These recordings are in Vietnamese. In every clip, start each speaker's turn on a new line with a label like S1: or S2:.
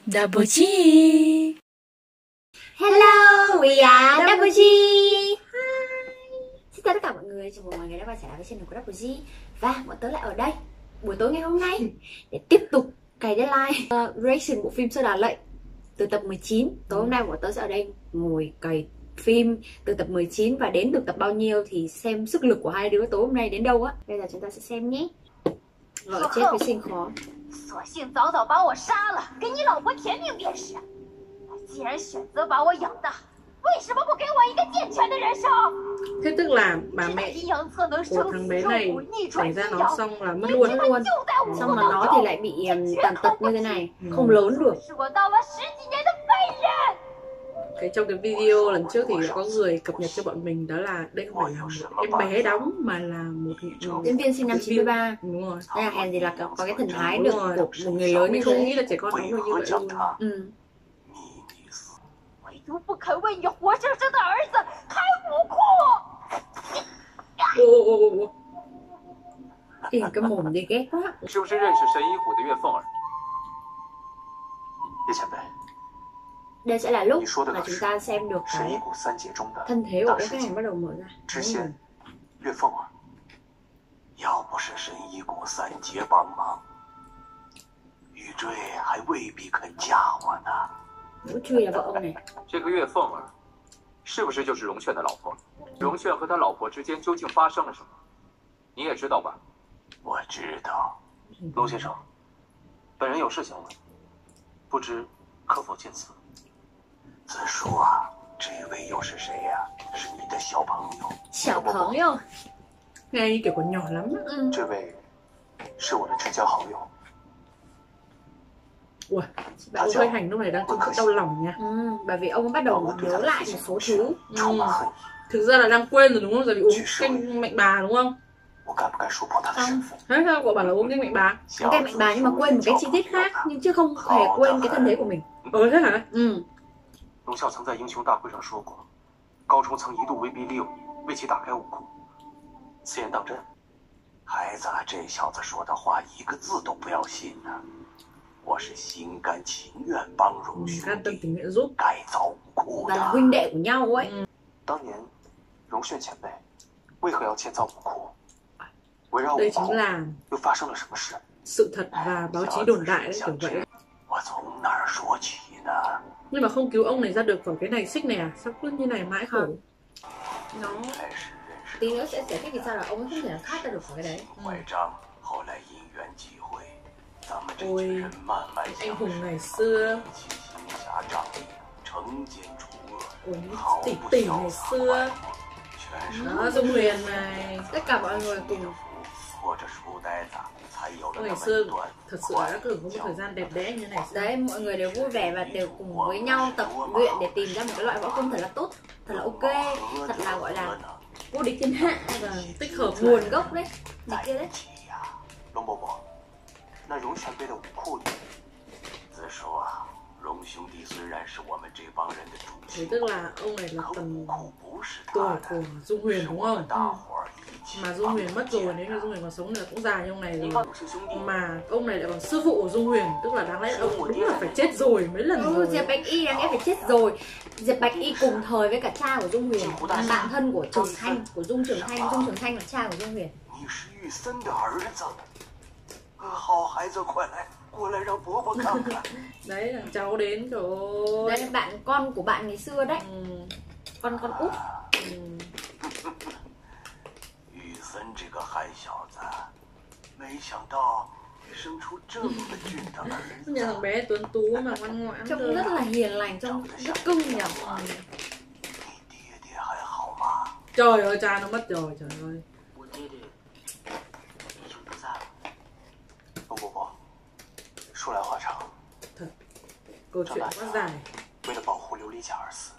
S1: Double G.
S2: Hello, we are Double G. Hi. Xin chào tất cả mọi người, chào mừng mọi người đã quay trở lại với channel của Double G. Và bọn tớ lại ở đây buổi tối ngày hôm nay để tiếp tục cày deadline reaction bộ phim Sơ Đà Lệnh từ tập 19. Tối hôm nay bọn tớ sẽ ở đây ngồi cày phim từ tập 19 và đến được tập bao nhiêu thì xem sức lực của hai đứa tối hôm nay đến đâu á. Bây giờ chúng ta sẽ xem nhé. Vợ chết với sinh khó.
S3: 索性早早把我杀了，给你老婆填命便是。既然选择把我养大，为什么不给我一个健全的人生？
S1: Thế tức là bà mẹ của thằng bé này xảy ra nó xong là mất luôn.
S2: Xong mà nó thì lại bị tàn tật như thế này, không lớn được.
S1: Trong cái video lần trước thì có người cập nhật cho bọn mình đó là đây không phải là một em bé đóng mà là một
S2: diễn viên sinh năm 93.
S1: Đúng rồi.
S2: Đây là hèn gì là có cái thần thái được của một người lớn như
S1: không
S2: thế.
S1: nghĩ là trẻ con đóng được như vậy luôn.
S2: Tìm cái mồm gì ghét quá.
S4: 是不是认识神医谷的岳凤儿？叶前辈，
S2: Đây sẽ là lúc mà chúng ta xem được
S4: 神医
S2: cái
S4: 谷三杰中的
S2: thân thế của
S4: 大
S2: cái
S4: 师
S2: khách
S4: 姐
S2: hàng bắt đầu mở ra.
S4: 知仙岳凤儿。要不是神医谷三杰帮忙，玉坠还未必肯嫁我呢。
S2: Vũ Truy là vợ ông này.
S4: 这个岳凤儿，是不是就是荣炫的老婆？荣炫和他老婆之间究竟发生了什么？你也知道吧？我知道。陆先生，本人有事想问，不知可否见此？子舒啊，这位又是谁呀？是你的小朋友。
S2: 小朋友。
S1: Nghe như kiểu còn nhỏ lắm á.
S4: 这位是我的至交好友。
S1: Ủa, bà hơi hành lúc này đang trong sự đau lòng nha.
S2: Bởi vì ông bắt đầu nhớ lại một số thứ.
S1: Thực ra là đang quên rồi đúng không? Giờ bị uống canh mạnh bà đúng không? Thế sao cậu bảo là uống canh mạnh bà?
S2: Uống canh mạnh bà nhưng mà quên một cái chi tiết khác, nhưng chứ không hề quên cái thân thế của mình.
S1: Thế hả?
S4: 龙啸曾在英雄大会上说过，高冲曾一度威逼利诱你，为其打开武库。此言当真？孩子，这小子说的话一个字都不要信呢。我是心甘情愿帮荣兄弟改造武库的。
S2: Và là huynh đệ của nhau ấy.
S4: 当年荣炫前辈为何要建造武库？围绕武
S1: Đây
S4: 库
S1: chính là
S4: 又发生了什么事？
S1: sự thật và báo chí đồn đại đấy, kiểu vậy.
S4: 我从哪儿说起呢？
S1: Nhưng mà không cứu ông này ra được khỏi cái này xích này à? Sao cứ như này mãi khổ?
S2: Nó tí nữa sẽ giải thích vì sao là ông ấy không thể thoát ra được khỏi cái đấy.
S1: Ôi, anh hùng ngày xưa. Ôi, tỷ tỷ ngày xưa. Đó, Dung Huyền này.
S2: Tất cả mọi người cùng.
S1: Ngày xưa thật sự đã từng có một thời gian đẹp đẽ như này.
S2: Đấy, mọi người đều vui vẻ và đều cùng với nhau tập luyện để tìm ra một cái loại võ công thật là tốt, thật là ok, thật là gọi là vô địch thiên hạ và
S1: tích hợp
S2: nguồn gốc đấy, này kia đấy.
S4: 龙伯伯，那荣玄辈的武库里，子舒啊，荣兄弟虽然是我们这帮人的主心，
S1: tức là ông này là
S4: 可
S1: tầm
S4: 武库不是
S1: tuổi
S4: 他
S1: của
S4: 的，
S1: Dung Huyền
S4: 是
S1: đúng
S4: 我们
S1: không?
S4: 大伙儿一起
S1: Mà Dung
S4: 帮
S1: Huyền
S4: 着
S1: mất rồi,
S4: 建
S1: nếu như
S4: 的。
S1: Dung Huyền còn sống thì cũng già như ông này
S4: 你
S1: rồi.
S4: 们是兄弟，
S1: Mà ông này lại còn sư phụ của Dung Huyền, tức là đáng lẽ ông đúng là phải chết rồi mấy lần rồi.
S2: Diệp Bạch Y đáng lẽ phải chết rồi. Diệp Bạch Y cùng thời với cả cha của Dung Huyền, là bạn thân của Trường Thanh, của Dung Trường Thanh. Dung Trường Thanh là cha của Dung Huyền.
S4: 你是玉森的儿子，好孩子，快来，过来让伯伯看看。
S1: Đấy là cháu đến rồi.
S2: Đây là bạn con của bạn ngày xưa đấy. Con út.
S4: 玉森这个憨小子，没想到生出这么俊的儿子。
S1: Nhà thằng bé tuấn tú mà ngoan ngoãn.
S2: Trông rất là hiền lành, trông rất cưng nhỉ.
S4: 你爹爹还好吗？
S1: Trời ơi, cha nó mất rồi, trời ơi.
S4: 我爹爹已经不在了。龙伯伯，说来话长，
S1: Thật, câu chuyện quá dài.
S4: 为了保护琉璃甲而死。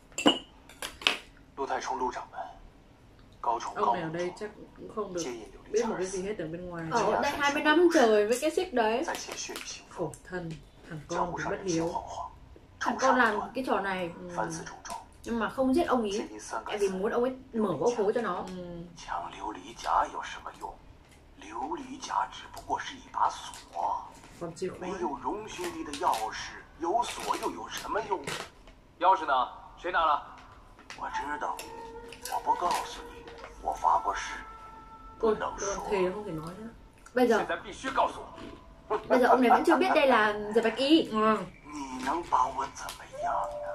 S4: 陆太冲、陆掌门、高冲、
S1: Ông
S4: 高
S1: này ở
S4: 木
S1: đây chắc cũng không được
S4: 接应琉璃
S1: biết
S4: 甲
S1: một
S4: 而
S1: cái
S4: 死
S1: gì，hết ở bên ngoài.
S2: Ở đây 20 năm trời với cái xích đấy.
S4: 在前血雨腥风，
S1: Khổ thân, thằng
S4: 江
S1: con
S4: 湖
S1: thì
S4: 上
S1: bất
S4: 人心
S1: hiếu.
S4: 惶惶，
S2: Thằng
S4: 仇
S2: con
S4: 杀
S2: làm
S4: 不断，
S2: cái trò này
S4: 凡此种种，
S2: nhưng mà không giết ông ý.
S4: 建立三
S2: Tại
S4: 个
S2: vì
S4: 字
S2: muốn ông ấy mở võ khố cho nó.
S4: 抢琉璃甲有什么用？琉璃甲只不过是一把锁，
S1: Còn chìa khóa.
S4: 没有荣兄弟的钥匙， 有锁又有什么用？钥匙呢？谁拿了？我知道，我不告诉你，我发过誓，不
S1: Ôi,
S4: 能
S1: tôi
S4: 说。
S1: thề không thể nói nữa.
S2: Bây giờ
S4: 现在必须告诉我，
S2: bây giờ ông này vẫn chưa biết đây là Diệp Bạch Y.
S1: Ừ.
S4: 你能把我怎么样呢？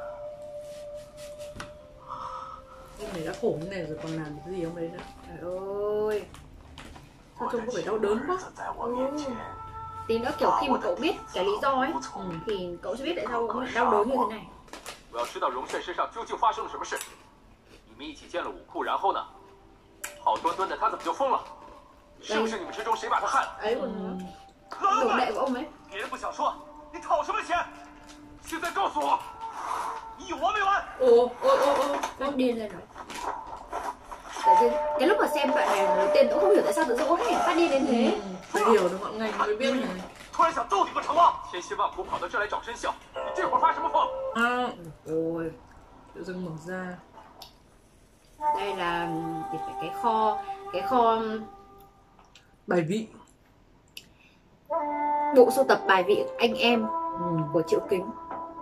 S1: Ông này đã khổ như này rồi còn làm được cái gì ông đấy nữa. Trời ơi. Sao trông có vẻ đau đớn quá.
S4: 在我面前，
S2: Tí nữa kiểu khi mà cậu biết cái lý do ấy thì cậu sẽ biết tại sao ông lại đau đớn như thế này.
S4: 我要知道荣炫身上究竟发生了什么事。你们一起进了武库，然后呢？好端端的他怎么就疯了？是不是你们之中谁把他害了？
S2: Ấy còn nữa.
S4: 老
S2: Đồ
S4: 板
S2: đệ của ông ấy.
S4: 别人不想说，你讨什么钱？现在告诉我，你有完没完？
S1: Ồ, ôi, ôi, ôi.
S2: Nó điên lên rồi. Tự nhiên, cái lúc mà xem đoạn này đầu tiên tôi không hiểu tại sao tự dưng ông phát điên đến thế.
S1: Phải hiểu được ngọn ngành mới biết này.
S4: 突然想揍你不成吗？千辛万苦跑到这来找真相，你这会儿发什么疯？
S1: À, ôi. Tự dưng mở ra.
S2: Đây là thì phải cái kho
S1: Bài vị.
S2: bộ sưu tập bài vị anh em của Triệu Kính.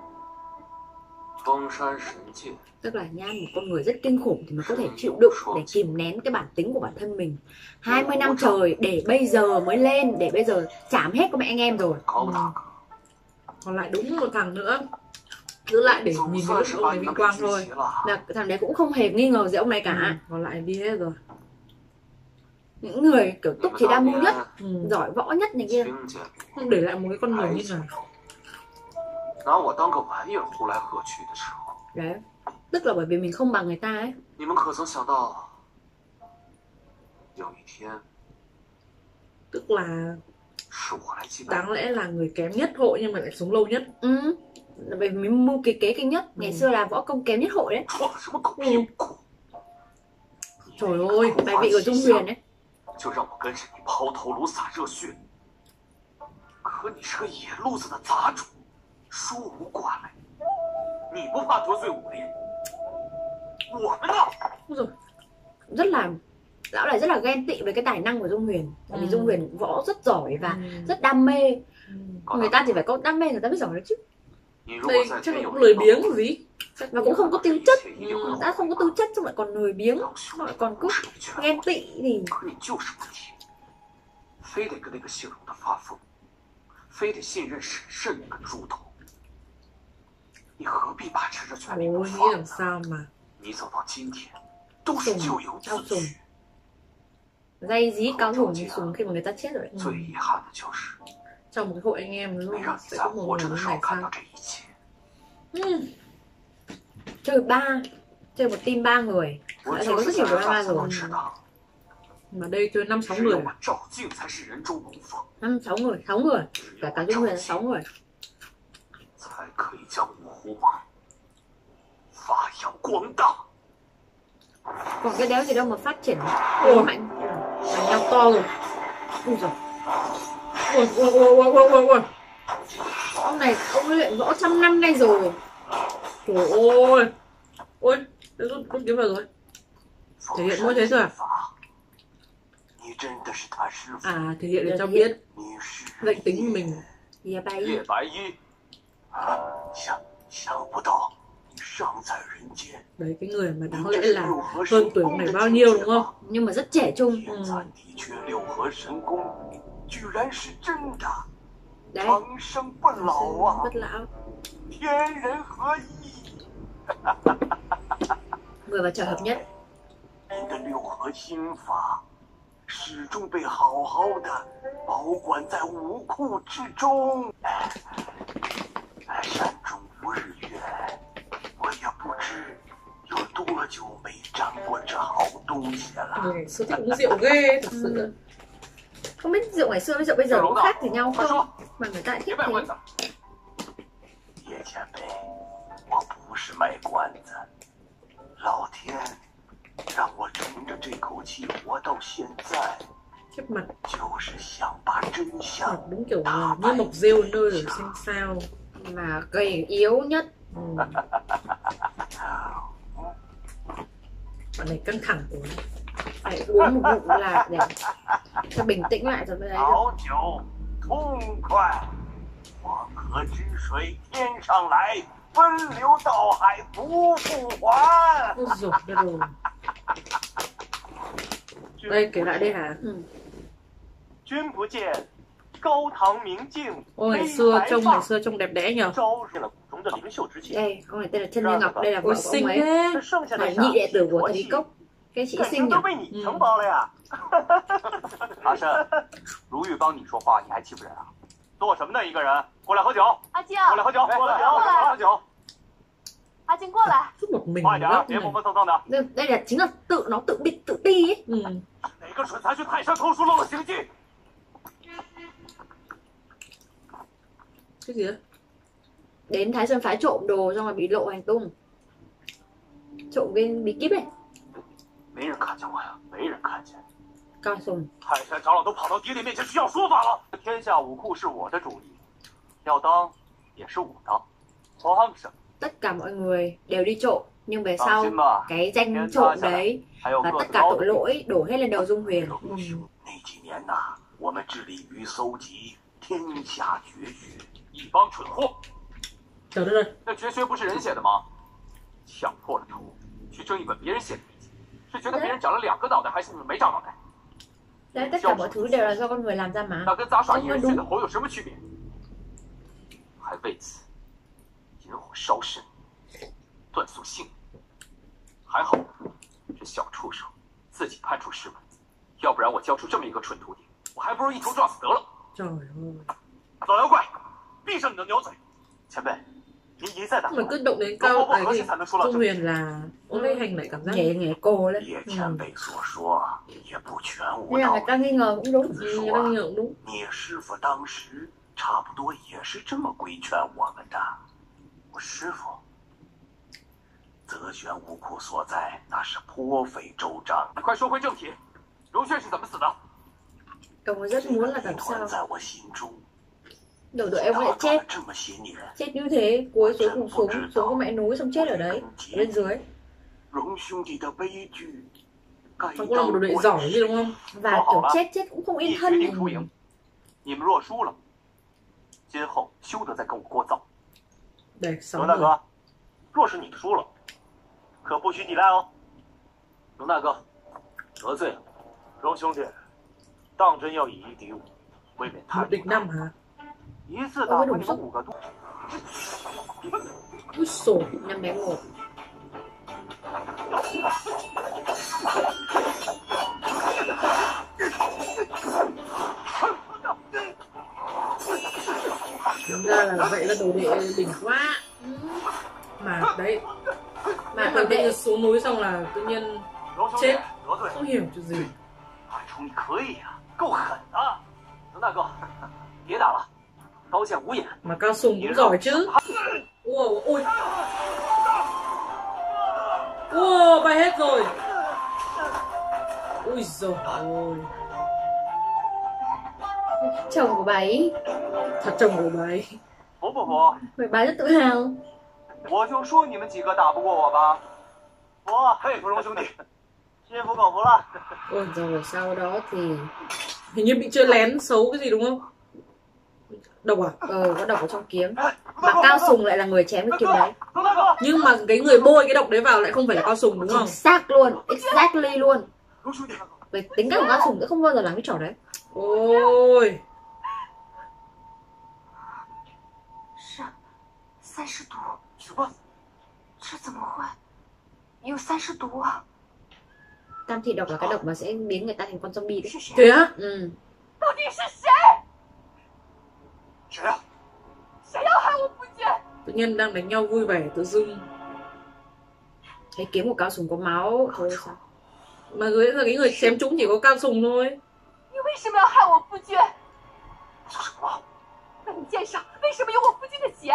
S4: 封山神剑，
S2: Tức là nha, một con người rất kinh khủng thì mới có thể chịu đựng để kìm nén cái bản tính của bản thân mình 20 năm trời để bây giờ mới lên, để bây giờ chảm hết con mẹ anh em rồi.
S4: 高大哥，
S1: Còn lại đúng một thằng nữa. Giữ lại để
S4: 总
S1: nhìn
S4: 算
S1: thấy
S4: 是
S1: ông
S4: 把
S1: này
S4: 你
S1: vinh
S4: 们给
S1: quang
S4: 集
S1: thôi.
S4: 齐了。
S2: Là thằng đấy cũng không hề nghi ngờ gì ông này cả.
S1: Còn lại đi hết rồi.
S2: Những người kiểu
S4: 你
S2: túc
S4: 们
S2: trí
S4: 当
S2: đa mưu
S4: 年
S2: nhất,
S1: 嗯
S2: giỏi võ nhất này kia.
S4: 听见
S1: Không để lại một cái con người
S4: 孩
S1: như
S4: 子
S1: này.
S4: 拿我当个玩意儿呼来喝去的时候，
S2: Đấy. Tức là bởi vì mình không bằng người ta ấy.
S4: 你们可曾想到，有一天
S1: Tức là
S4: 是我来击败
S1: đáng lẽ là người kém nhất hội nhưng mà lại sống lâu nhất.
S2: Là bởi vì mình mưu kế kinh nhất. Ngày xưa là võ công kém nhất hội đấy.
S4: 闯什么狗屁股？
S1: Trời ơi,
S2: Bài vị của Dung Huyền đấy.
S4: 就让我跟着你抛头颅洒热血。可你是个野路子的杂种，说无挂碍，你不怕得罪武林？我们呢？
S1: Ôi giời,
S2: Rất là lão này rất là ghen tị với cái tài năng của Dung Huyền. Bởi vì Dung Huyền võ rất giỏi và rất đam mê. Người ta thì phải có đam mê người ta mới giỏi được chứ.
S4: 你如果
S1: đây
S4: 在
S1: chắc
S4: 天
S1: là
S4: 有
S1: cũng lười
S4: 人
S1: biếng
S4: 帮
S1: gì.
S2: và cũng không có tư chất.
S4: 一定会
S2: Đã không có tư chất xong lại còn lười biếng,
S4: 让兄
S2: lại
S4: 弟
S2: còn cứ
S4: 是你全
S2: ghen tị thì
S4: 可你就是不听，非得跟那个姓荣的发疯，非得信任沈慎那个猪头。你何必把持着权力不
S1: Ôi, nghĩ
S4: 放
S1: làm
S4: 呢？
S1: sao mà
S4: 你走到今天，都是咎由自取。
S2: dây dí cáo thủng như súng khi mà người ta chết rồi đấy.
S4: 最遗憾的就是
S1: trong một cái hội anh em
S4: 没
S1: luôn
S4: 让你
S1: sẽ
S4: 在
S1: có một
S4: 活
S1: người
S4: 着
S1: như
S4: 的时候
S1: này
S4: 看到
S1: sao?
S4: 这一切。
S2: Chơi một team 3 người.
S4: 我
S2: Đã thấy
S4: 就
S2: có
S4: 是
S2: rất
S4: 想
S2: nhiều
S4: 让大
S2: drama
S4: 家都
S2: rồi.
S4: 知道，
S1: Mà đây chơi 5-6
S4: 只有
S1: người.
S4: 我赵静才是人中龙凤，
S2: 6 người.
S4: 只有
S2: Cả
S4: 我
S2: cả Dung
S4: 赵
S2: Huyền 6
S4: 静
S2: người.
S4: 才可以将五湖发扬光大。
S2: Còn cái đéo gì đâu mà phát triển
S1: Ôi.
S2: mạnh. Đánh nhau to rồi. Ui giời.
S1: Ôi, ôi, ôi, ôi, ôi, ôi, ôi.
S2: Ông này ông luyện võ 100 năm nay rồi.
S1: Trời ơi. Ôi, rút kiếm vào rồi. thể hiện mỗi thế thôi à?
S4: 你真的是他师傅，
S1: À, thể hiện để cho biết
S4: 你是
S1: danh tính của mình.
S2: Dìa bay.
S4: 叶白衣。想不到你尚在人间，
S1: Đấy, cái người mà
S4: 你
S1: đáng
S4: 这
S1: lẽ
S4: 是
S1: là
S4: 六合
S1: hơn
S4: 神
S1: tuổi
S4: 功
S1: này
S4: 的
S1: bao
S4: 境
S1: nhiêu
S4: 界
S1: đúng không?
S4: 吗？
S2: Nhưng mà rất trẻ trung.
S4: 现在的确六合神功居然是真的，
S2: Đấy.
S4: 长生不老啊，
S2: Bất lão.
S4: 天人合一。
S2: Người và trời hợp nhất.
S4: 您的六合心法始终被好好的保管在武库之中。山中无日月，我也不知有多久没沾过这好东西了。
S1: Người ngày xưa thích uống rượu ghê, thật sự.
S2: Không biết rượu ngày xưa với rượu bây giờ có khác gì nhau không? Mà người ta lại
S4: 别
S2: thích
S4: 卖关
S2: thế.
S4: 子，叶前辈，我不是卖关子，老天让我乘着这口气活到现在，
S1: Khiếp mặt,
S4: 就是想把真
S1: mặt
S4: 相
S1: đúng kiểu là như mộc rêu nơi rồi xanh sao.
S2: Mà gầy yếu nhất.
S1: Ừ. Bạn này căng thẳng quá.
S2: Phải uống một ngụm là để cho bình tĩnh lại rồi mới lấy được.
S4: 好酒痛快。
S5: 黄河之水天上来，奔流到海不复还。
S1: Ôi dồi ôi. Đây kể lại đây hả?
S2: Ừ.
S5: 君不见高堂明镜，
S1: Ôi ngày
S5: 悲
S1: xưa
S5: 白
S1: trông
S5: 发，
S1: đẹp đẽ nhờ.
S5: 招惹了宫中的灵秀之气。
S2: Đây, ông này tên là Chân Như Ngọc, đây là vợ
S1: Ôi
S2: của ông
S1: xinh
S2: ấy.
S1: thế.
S5: 这剩下的
S2: Là
S5: 啥
S2: nhị đệ tử
S5: 是
S2: của
S5: 活
S2: thầy
S5: 气，
S2: Cốc. Cái chị
S5: 肯
S2: xinh
S5: 定
S2: nhỉ?
S5: 都被你承包了呀。
S4: 阿胜，如玉帮你说话，你还欺负人啊？做什么呢？一个人过来喝酒，
S3: 阿静，
S4: 过来喝酒，过来喝酒，
S3: 阿静过来，
S1: Cứ một mình
S4: 快点，
S1: góc
S4: 别
S1: này.
S4: 磨磨蹭蹭的。
S2: Đây là chính là nó tự biết tự ti ấy.
S1: Ừ.
S4: 哪个蠢材去泰山偷书漏了刑记？
S1: Cái gì đó?
S2: Đến Thái Sơn phái trộm đồ xong rồi bị lộ hành tung. Trộm cái bí kíp này.
S4: 没人看见我呀，没人看见。
S2: Cao Sùng.
S4: 泰山长老都跑到爹爹面前去要说法了。天下武库是我的主意，要当也是我当。皇上，
S2: Tất cả mọi người đều đi trộm. Nhưng về
S4: 放
S2: sau
S4: 心吧，
S2: cái danh
S4: 天
S2: trộm
S4: 塌下来
S2: đấy
S4: 还有
S2: và
S4: 各
S2: tất
S4: 自
S2: cả
S4: 高
S2: tội
S4: 的。
S2: lỗi đổ hết lên đầu Dung Huyền.
S5: 那几年呐，我们致力于搜集天下绝学，
S4: 一帮蠢货，
S1: Trời đất ơi.
S4: 那绝学不是人写的吗？抢破了头去争一本别人写的笔记，是觉得别人长了2个脑袋，还是你们没长脑袋？
S2: Đấy, tất cả mọi thứ đều là do con người làm ra mà.
S4: 那跟杂耍一
S2: Không
S4: 人
S2: có
S4: 血的
S2: đúng.
S4: 猴有什么区别？还为此引火烧身，断送性命。还好这小畜生自己攀出师门，要不然我教出这么一个蠢徒弟，我还不如一头撞死得了。
S1: Trời ơi.
S4: 老妖怪，闭上你的牛嘴！前辈，您一再打
S1: Mà cứ động đến cao cái gì Dung Huyền là ông ấy hành lại cảm giác
S2: Nhảy nhảy cô lên.
S5: 叶前辈所说也不全无
S2: Nên là
S5: 道
S2: người
S5: 理。
S2: ta nghi ngờ cũng đúng.
S1: ừ, người ta nghi ngờ cũng đúng.
S5: 聂师傅当时差不多也是这么规劝我们的。我师傅，泽玄武库所在，那是颇费周章。
S4: 快说回正题，荣炫是怎么死的？
S2: Cậu rất muốn là
S5: 谜
S2: làm
S5: 团
S2: sao
S5: 在我心中，
S2: đầu đội em lại
S5: 打
S2: chết.
S5: 了这么些年，
S2: Chết như thế, cuối xuống cùng xuống, xuống có mẹ núi xong chết ở đấy. Ở bên dưới.
S5: 荣兄弟的悲剧，该
S1: Ông cũng là một đồ đệ giỏi gì đúng không?
S2: Và kiểu chết cũng không
S4: 一
S2: yên
S4: 决
S2: thân.
S4: 定输赢，你们若输了，今后休得再跟我聒噪。
S1: Để
S5: 荣
S1: sống
S5: 大
S1: rồi.
S5: 哥，若是你输了，可不许抵赖哦。
S4: 荣大哥，得罪了，
S5: 荣兄弟，当真要以一敌五，未免太
S1: 1 địch 5 hả?
S4: 一次打过你们5个都。
S1: Úi xổ.
S2: 5 đánh 1.
S1: Đúng ra là vậy là đồ đệ đỉnh quá. Mà đấy. Mà đồ đệ xuống núi xong là tự nhiên
S5: 荣兄弟
S1: chết.
S5: 得罪了，
S1: Không hiểu chuyện gì.
S5: 二叔你可以呀、够狠啊！
S4: 荣大哥，别打了，刀剑无眼。
S1: Mà Cao Sùng cũng giỏi chứ. Ôi ôi. Wow, bay hết rồi. Ui giời ơi.
S2: Chồng của bà ấy.
S1: Thật chồng của bà ấy.
S4: 服不服？
S2: Bởi bà rất tự hào.
S4: 我就说你们几个打不过我吧。服，佩服荣兄弟，心服口服了。
S2: Ôi rồi sau đó thì
S1: Hình như bị chơi lén xấu cái gì đúng không? Độc à?
S2: có độc ở trong kiếm. Mà Cao Sùng lại là người chém cái kiếm đấy.
S4: 荣大哥，
S1: Nhưng mà cái người bôi cái độc đấy vào lại không phải là Cao Sùng đúng không?
S2: Chính xác luôn, exactly luôn.
S4: 荣兄弟，
S2: Về tính cách của Cao Sùng sẽ không bao giờ làm cái trò đấy.
S1: Ôi.
S3: 是30毒，
S4: 什么？
S3: 这怎么会有30毒啊？
S2: Tam thị độc là cái độc mà sẽ biến người ta thành con zombie đấy.
S3: 是谁？
S1: Thế á?
S2: Ừ.
S3: 到底是谁？
S4: 谁呀？
S3: 谁要害我不见？
S1: Tự nhiên đang đánh nhau vui vẻ tự dưng.
S2: Thấy kiếm của Cao Sùng có máu thôi sao?
S1: Mà dưới là cái người chém trúng chỉ có Cao Sùng thôi.
S3: 你为什么要害我不见？
S5: 说什么？
S3: 本剑上为什么有我父亲的血？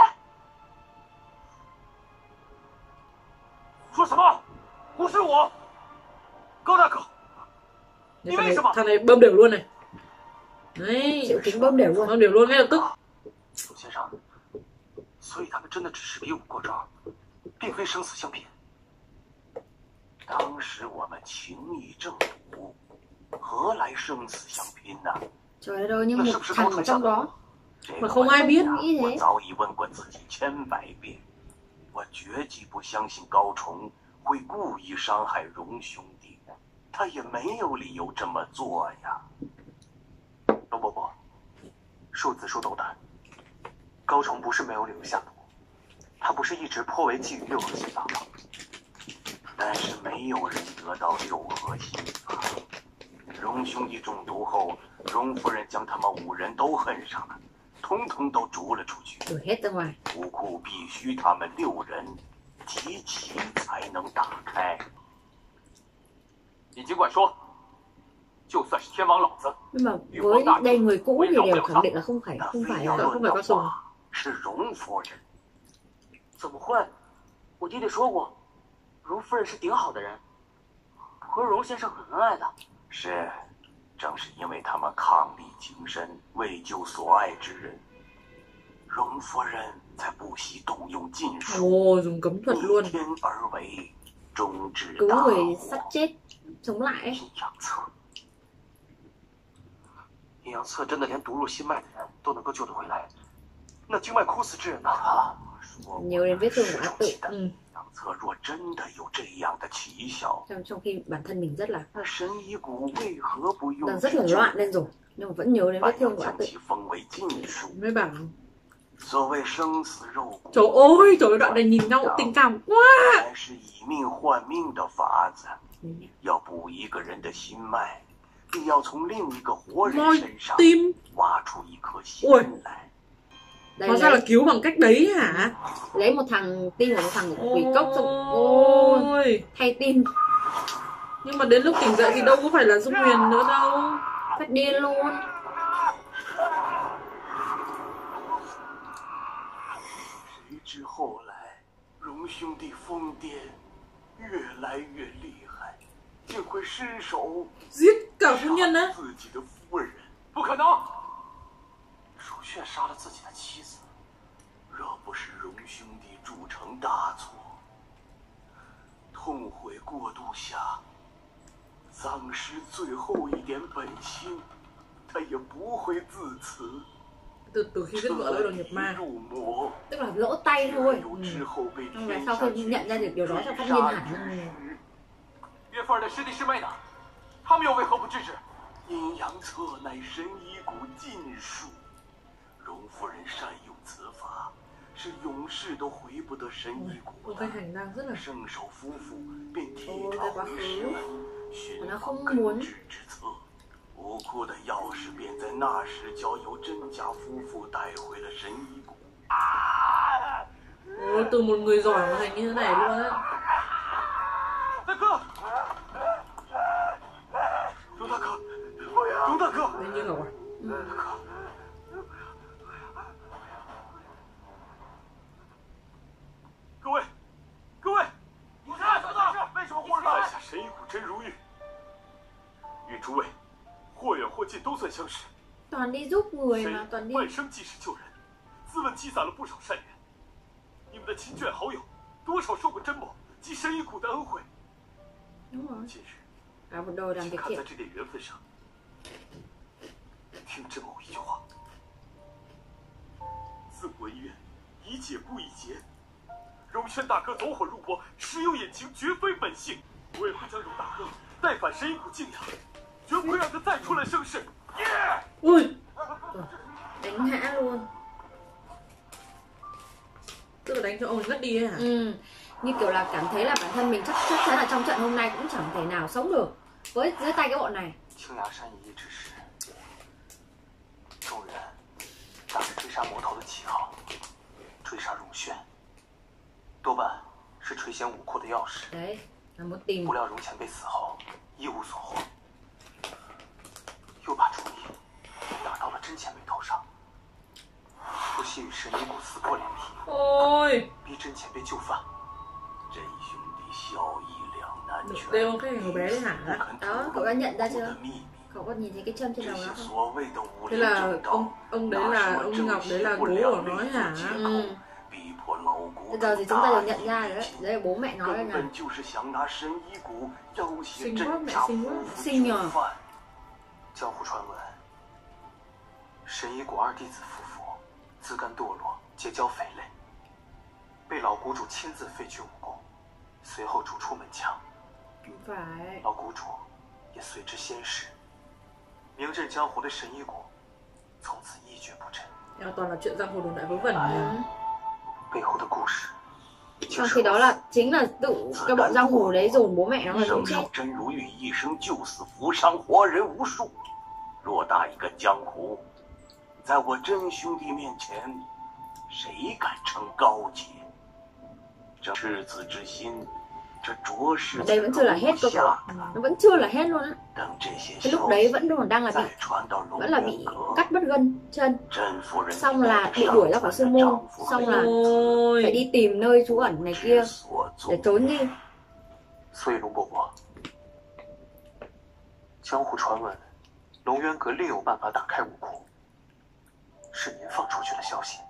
S4: 说什么？不是我，高大哥，
S1: Đấy,
S4: Vì sao mà-
S1: thằng này bơm đều luôn này. Đấy.
S2: Chịu tính bơm đều luôn.
S1: Bơm đều luôn ngay lập tức.
S5: 陆先生，所以他们真的只是比武过招，并非生死相拼。当时我们情义正途，何来生死相拼呢？
S2: Trời ơi, nhưng
S5: Là
S2: một
S5: sắp sửa
S2: thằng
S5: có
S2: ở
S5: thời
S2: trong
S5: gian
S2: đó
S1: Mà không ai biết.
S5: 我早已问过自己千百遍，我绝技不相信高崇会故意伤害荣兄弟，他也没有理由这么做呀。
S4: 龙伯伯，恕子树斗胆，高崇不是没有理由下毒，他不是一直颇为觊觎六合心法吗？
S5: 但是没有人得到六合心法。荣兄弟中毒后，荣夫人将他们5人都恨上了，统统都逐了出去。
S2: đuổi hết ra ngoài.
S5: 武库必须他们6人集齐才能打开。
S4: 你尽管说，就算是天王老子，
S2: Nhưng mà với đây người cũ thì đều khẳng định là không phải
S5: 那
S2: không
S5: 非
S2: phải
S5: 要
S2: là
S5: 论
S1: không phải
S5: 的
S1: có sùng.
S5: 话，是荣夫人。
S6: 怎么会？我弟弟说过，荣夫人是顶好的人，和荣先生很恩爱的。
S5: 是，正是因为他们伉俪情深，为救所爱之人，荣夫人才不惜动用禁术，
S1: Ồ, dùng cấm thuật
S5: 逆
S1: luôn.
S5: 天而为，终至
S2: cứu
S5: 大
S2: người
S5: 祸。
S2: sắp chết sống lại.
S5: 阴阳册，
S4: 阴阳册真的连毒入心脉的人都能够救得回来，那经脉枯死之人呢？
S5: 说
S2: Nhiều đến vết thương
S5: 是
S2: của
S5: 种
S2: ác tự.
S5: 气的。
S1: Ừ.
S5: 阴阳册若真的有这样的奇效，
S2: Trong khi bản thân mình rất là
S5: 那神医谷为何不用
S2: đang rất
S5: 去
S2: là
S5: 救
S2: loạn lên rồi nhưng mà vẫn nhớ đến
S5: 反
S2: vết
S5: 要
S2: thương của ác
S5: 将
S2: tự.
S5: 其封为禁术？
S1: Mấy bảo.
S5: 所谓生死肉骨，
S1: Trời ơi, trời ơi, đoạn này nhìn nhau tình cảm quá.
S5: 才是以命换命的法子。要补一个人的心脉，必要从另一个活人
S1: Moi
S5: 身上
S1: tim.
S5: 挖出一颗心
S1: Ui.
S5: 来。
S2: Đây
S1: Hóa ra là
S2: lấy,
S1: cứu bằng cách đấy hả?
S2: lấy một thằng tim của một thằng quỷ cốc xong ôi
S1: Ôi.
S2: thay tim
S1: Nhưng mà đến lúc tỉnh dậy thì đâu có phải là Dung Huyền nữa đâu.
S2: phát điên luôn.
S5: 谁知后来，荣兄弟疯癫，越来越厉害，竟会失手
S1: Giết cả phu nhân á.
S5: 自己的夫人。
S4: 不可能！
S5: 蜀炫杀了自己的妻子，若不是荣兄弟铸成大错，痛悔过度下，丧失最后一点本心，他也不会自此
S1: Từ khi biết vợ đã được nhập ma.
S5: 入魔。
S2: Tức là lỗ tay thôi.
S5: 有之后被
S2: Nhưng mà
S5: 天
S2: sau
S5: 下
S2: khi nhận ra được điều đó thì phát điên
S5: 杀
S2: hẳn.
S5: 之时，
S4: 岳父儿的师弟师妹呢？他们又为何不制止？
S5: 阴阳册乃神医谷禁术，荣夫人善用此法，是永世都回不得神医谷
S1: Một
S5: 的
S1: cái。hành lang rất là
S5: 圣手夫妇便替
S1: Ôi,
S5: 他
S1: cái quá
S5: 回
S1: khứ.
S5: 师们寻
S2: Nó
S5: 访
S2: không
S5: 根
S2: muốn.
S5: 治之策。无库的钥匙便在那时交由甄家夫妇带回了神医谷。
S1: Ồ, từ một người giỏi mà thành như thế này luôn á.
S4: 大哥，荣大哥，荣大哥，
S1: Đây như rồi.
S4: 各位，各位，你看，为什么忽然按下神医谷真如玉？与诸位或远或近都算相识，
S2: Toàn đi giúp người
S4: 谁
S2: mà toàn đi.
S4: 万生济世救人，自问积攒了不少善缘。你们的亲眷好友，多少受过甄某及神医谷的恩惠。
S2: Đúng rồi.
S4: 今日，
S2: Cả một đời làm
S4: 请
S2: việc
S4: 看在
S2: thiện.
S4: 这点缘分上，听甄某一句话：自国医院宜解不宜结。荣轩大哥走火入魔，实有隐情，绝非本性。我也会将荣大哥带返神医谷静养，绝不会让他再出来生事。
S1: Ui.
S2: Đánh hã luôn.
S1: Tức là đánh cho ông ấy ngất đi ấy hả?
S2: Ừ. Như kiểu là cảm thấy là bản thân mình chắc chắn là trong trận hôm nay cũng chẳng thể nào sống được với dưới tay cái bọn này.
S4: 青崖山一役之时，众人打着追杀魔头的旗号，追杀荣轩，多半是垂涎武库的钥匙。
S2: Đấy, là muốn tìm
S4: 不料荣前辈死后一无所获，又把主意打到了甄前辈头上，不惜与神医谷撕破脸皮，
S1: Ôi.
S4: 逼甄前辈就范。
S5: 甄兄弟效益两难
S1: Được
S5: 全，
S1: đeo cái hồi bé đấy
S5: 不
S1: hả?
S5: 肯
S2: Đó,
S5: 吐
S2: cậu đã
S5: 露
S2: nhận ra
S5: 武库
S2: chưa?
S5: 的秘密。
S2: Cậu có nhìn thấy cái chân trên
S5: 这
S2: đầu
S5: 些
S2: nó không?
S5: 所谓的武
S1: Thế
S5: 林
S1: là
S5: 正道，
S1: ông đấy
S5: 哪
S1: là
S5: 是我
S1: ông
S5: 正
S1: Ngọc đấy
S5: 邪
S1: là
S5: 不
S1: bố
S5: 两
S1: của
S5: 立
S1: nó
S5: 足
S1: hả?
S5: 结
S2: Ừ.
S5: 构，逼迫老谷
S2: Bây giờ thì
S5: 主
S2: chúng ta
S5: 大
S2: đều nhận ra rồi
S5: 义
S2: đấy.
S5: 灭
S2: Đấy là bố mẹ nó đây
S5: 根
S2: này.
S5: 本就是想拿神医谷要挟
S1: Xinh quá,
S5: 甄
S1: mẹ
S5: 家
S1: xinh
S5: 夫
S1: quá.
S5: 妇
S2: Xinh
S5: 就
S2: nhờ.
S5: 范。江湖传闻，神医谷二弟子夫妇自甘堕落，结交匪类，被老谷主亲自废去武功，随后逐出门墙。
S1: Không phải.
S5: 老谷主也随之仙逝，名震江湖的神医谷从此一蹶不振。
S1: Nhưng toàn là chuyện giang hồ đồn đại vớ vẩn nha.
S5: 背后的故事，
S2: Trong khi đó là chính là tự cái bọn giang hồ đấy dồn bố mẹ nó vào
S5: 生
S2: chỗ
S5: 手
S2: chết.
S5: 真如玉一生救死扶伤，活人无数。偌大一个江湖，在我真兄弟面前，谁敢称高洁？这赤子之心，这着实
S2: Đây vẫn chưa là hết cơ của, nó vẫn chưa là hết luôn á.
S5: 等这些
S2: Cái
S5: 消
S2: lúc đấy
S5: 息
S2: vẫn còn đang là bị
S5: 再传到龙
S2: vẫn là
S5: 渊
S2: bị
S5: 阁，
S2: cắt mất gân chân,
S5: 甄夫人
S2: xong là bị đuổi ra khỏi sư môn, xong là
S1: Ôi.
S2: phải đi tìm nơi trú ẩn này kia
S5: 所
S2: để
S5: 踪。
S2: trốn đi.
S5: 所以龙伯伯，江湖传闻，龙渊阁另有办法打开武库，是您放出去的消息。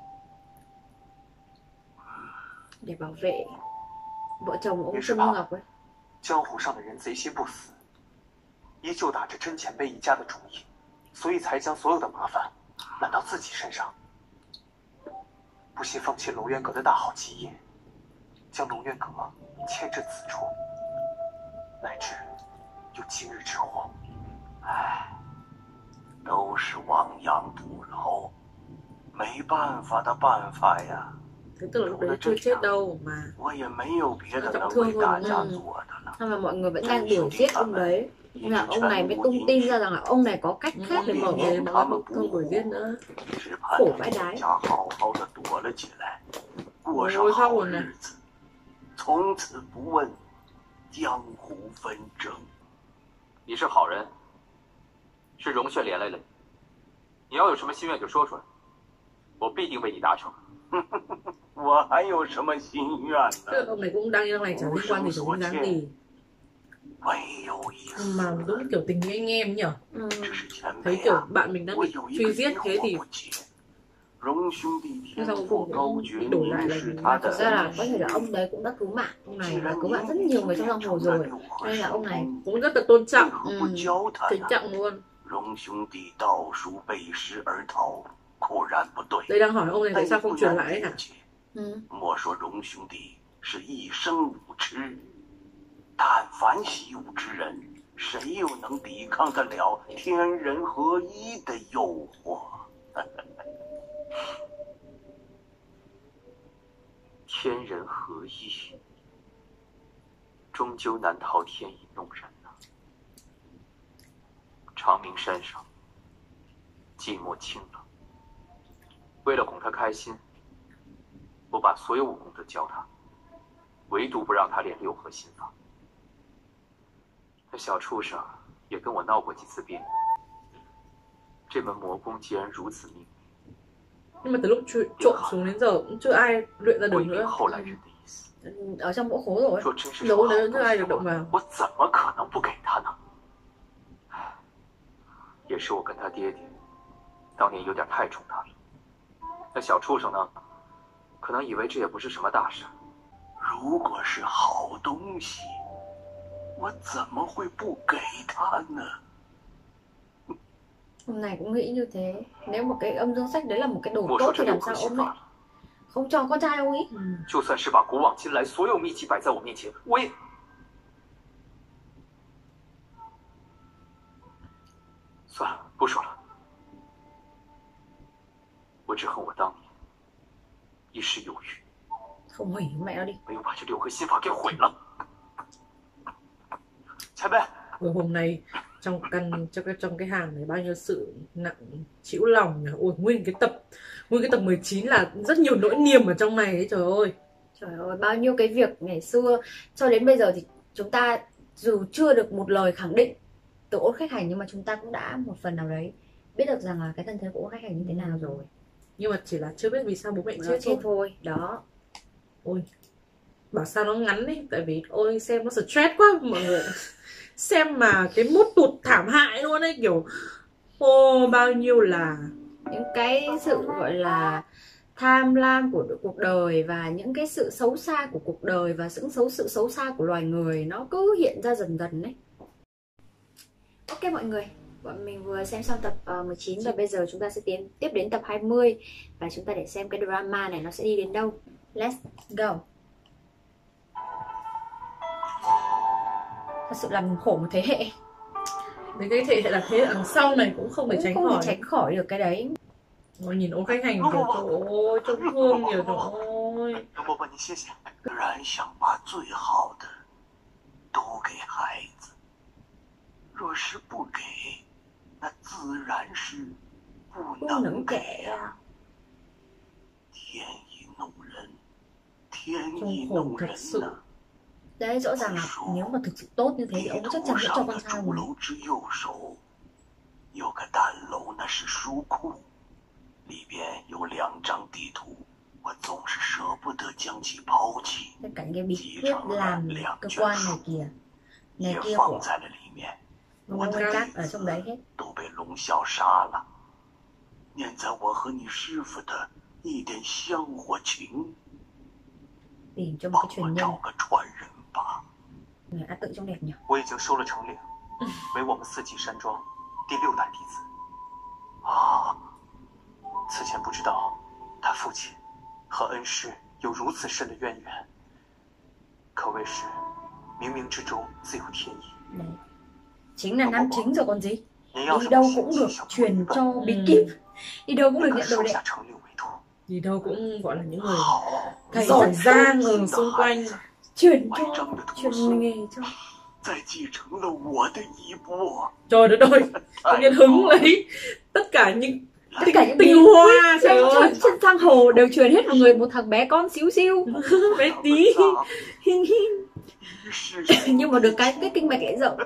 S2: Để bảo vệ vợ chồng ông
S5: Như
S2: Trương
S5: 是吧
S2: Ngọc ấy.
S5: 江湖上的人贼心不死，依旧打着真前辈一家的主意，所以才将所有的麻烦揽到自己身上，不惜放弃龙渊阁的大好基业，将龙渊阁牵至此处，乃至有今日之祸。唉，都是亡羊补牢，没办法的办法呀。
S1: Thế tức là lúc đấy chưa chết đâu mà.
S5: 我也没有别的
S1: trọng
S5: 能
S1: thương
S5: 为
S1: thôi
S5: 大
S1: đúng
S5: 家
S1: không?
S5: 做的了。
S2: Xong là mọi người vẫn đang đuổi giết ông đấy. Nên là ông này mới tung tin ra rằng là ông này có cách khác để mở
S1: Để
S2: người.
S1: mà không đuổi giết nữa.
S5: 只盼
S2: khổ
S5: 着
S2: vãi
S5: 大
S2: đái.
S5: 家好好的躲了起来，过上
S1: Ôi
S5: 好
S1: sao rồi này?
S5: 日子，从此不问江湖纷争。
S4: 你是好人，是荣炫连累了你。你要有什么心愿就说出来，我必定为你达成。
S5: 我还有什么心愿
S1: Tức
S5: 呢？
S1: là ông này cũng đang yêu này chẳng liên quan gì đến dáng gì.
S5: 唯有一丝
S1: Mà đúng kiểu tình như anh em nhỉ.
S5: 这是前
S1: Thấy
S5: 辈
S1: kiểu
S5: 啊，
S1: bạn mình đang
S5: 我
S1: bị
S5: 有一
S1: truy
S5: 个
S1: giết
S5: 疑
S1: thế
S5: 惑
S1: thì
S5: 不解。荣兄弟
S1: nhưng
S5: 天
S1: sau
S5: 赋
S1: cuối
S5: 高
S1: cùng
S5: 绝，
S1: bị đổi lại
S5: 您
S1: là
S5: 是
S1: vì
S5: 他
S2: Thực
S5: 的
S2: ra là
S5: 恩
S2: có thể là ông đấy cũng đã cứu mạng
S1: ông
S5: 既
S1: này
S5: 然
S2: và cứu mạng
S5: 您
S2: rất
S5: 已
S2: nhiều
S5: 经
S2: người trong
S5: 变
S2: giang hồ
S5: 成了
S2: rồi.
S5: 六合
S2: Nên là
S5: 神
S2: ông này
S5: 功，
S1: cũng rất là tôn
S5: 为
S1: trọng,
S5: 何不教他
S1: kính
S5: 呢？
S1: trọng luôn.
S5: 荣兄弟道术背时而逃，固然不对，
S1: Đây đang hỏi ông này
S5: 但
S1: tại
S5: 也
S1: sao
S5: 不
S1: không truyền
S5: 难
S1: lại
S5: 理
S1: hả?
S5: 解。
S2: Ừ.
S5: 莫说荣兄弟是一生武痴，但凡习武之人，谁又能抵抗得了天人合一的诱惑？
S4: 天人合一，终究难逃天意弄人呐。长明山上，寂寞清冷。为了哄他开心，我把所有武功都教他，唯独不让他练六合心法。那小畜生也跟我闹过几次别扭。这门魔功既然如此秘密，
S1: Nhưng mà từ lúc trộm xuống đến giờ cũng chưa ai luyện ra
S4: 我
S1: được
S4: 以明
S1: nữa.
S4: 后来人的意思。
S2: Ở trong mẫu khố rồi.
S4: 若真是
S1: Đấu
S4: 什么
S1: đấy
S4: 好
S1: chưa ai được
S4: 东
S1: động
S4: 西，
S1: vào.
S5: 我怎么可能不给他呢？
S4: 也是我跟他爹爹当年有点太宠他了。那小畜生呢，可能以为这也不是什么大事。
S5: 如果是好东西，我怎么会不给他呢？
S2: Ông này cũng nghĩ như thế. Nếu một cái âm dương sách đấy là một cái đồ
S4: 莫
S2: tốt
S4: 说
S2: thì
S4: 这六
S2: làm
S4: 合
S2: sao
S4: 心
S2: ông
S4: 法
S2: lại
S4: 了，
S2: không cho con trai ông ấy?
S4: 就算是把古往今来所有秘籍摆在我面前，我也……算了，不说了。我只恨我当年一时犹豫，
S2: Không hủy mẹ nó đi.
S4: 没有把这六合心法给毁了。前辈，
S1: Rồi hôm nay trong cái hàng này bao nhiêu sự nặng chịu lòng nhỉ. Ôi nguyên cái tập 19 là rất nhiều nỗi niềm ở trong này ấy, trời ơi.
S2: Trời ơi, bao nhiêu cái việc ngày xưa cho đến bây giờ thì chúng ta dù chưa được một lời khẳng định từ Ôn Khách Hành nhưng mà chúng ta cũng đã một phần nào đấy biết được rằng là cái thân thế của Ôn Khách Hành như thế nào rồi.
S1: Nhưng mà chỉ là chưa biết vì sao bố mẹ
S2: Nó
S1: chết
S2: chết
S1: thôi.
S2: thôi. Đó.
S1: Ôi bảo sao nó ngắn đi, tại vì ôi xem nó stress quá mọi người. Xem mà cái mút tụt thảm hại luôn ấy, kiểu ô bao nhiêu là
S2: Những cái sự gọi là tham lam của cuộc đời và những cái sự xấu xa của cuộc đời và sự xấu xa của loài người nó cứ hiện ra dần dần đấy. Ok mọi người, Bọn mình vừa xem xong tập 19 và bây giờ chúng ta sẽ tiếp đến tập 20 và chúng ta để xem cái drama này nó sẽ đi đến đâu. Let's go. Thật sự làm khổ một thế hệ.
S1: Đến cái thế hệ là thế hệ đằng sau này cũng không thể tránh
S2: Không
S1: khỏi.
S2: thể tránh khỏi được cái đấy.
S1: Ôi, nhìn Ô Khách Hành kiểu trời ơi, trông thương kiểu trời ơi.
S5: 伯伯，你谢谢。然想把最好的都给孩子，若是不给，那自然是不能给啊。天意弄人，天意弄人呐。
S2: Đấy, rõ ràng là nếu mà thực sự tốt như thế thì ông chắc chắn sẽ cho con trai
S5: 朱
S2: mình.
S5: 楼之右手有个单楼，那是书库，里边有2张地图，我总是舍不得将其抛弃，
S2: Tất cả những cái bí quyết làm cơ quan này kìa,
S5: 也
S2: này kia
S5: 放
S2: của
S5: 在了里面，
S2: Ngô Nguyên Các ở trong đấy hết.
S5: 都被龙啸杀了，念在我和你师傅的一点香火情，
S2: Tìm cho một
S5: 帮
S2: cái
S5: 我
S2: truyền nhân.
S5: 找个传人吧。
S2: Người Á tự trong đẹp nhỉ.
S6: 我已经收了成令，为我们4季山庄第6代弟子。
S5: 啊，
S6: 此前不知道他父亲和恩师有如此深的渊源，可谓是冥冥之中自有天意。
S2: Đấy. Chính là nam chính rồi còn gì.
S6: 您要
S2: Đi
S6: 是
S2: đâu
S6: 不
S2: cũng
S6: 信
S2: được
S6: 向
S2: truyền cho bí kíp. Đi đâu cũng được
S6: 可
S2: nhận đồ
S6: 收
S2: đệ.
S6: 下成令为徒。
S1: Đi đâu cũng gọi là những người
S5: 好，
S1: thầy
S2: giỏi
S1: giỏi giang ở xung quanh.
S2: Truyền
S5: 完
S2: cho,
S5: 整的徒
S2: truyền
S5: 孙
S2: nghề cho.
S5: 再继承了我的衣钵。
S1: Trời đất ơi, tự nhiên hứng lấy tất cả những
S2: Tất cả những bí
S1: tinh hoa, trời
S2: quyết
S1: ơi.
S2: trên giang hồ đều truyền hết vào người một thằng bé con xíu xíu.
S1: Bé tí.
S2: Hin hin.
S5: 于是
S2: Nhưng mà được cái kinh mạch lại rộng.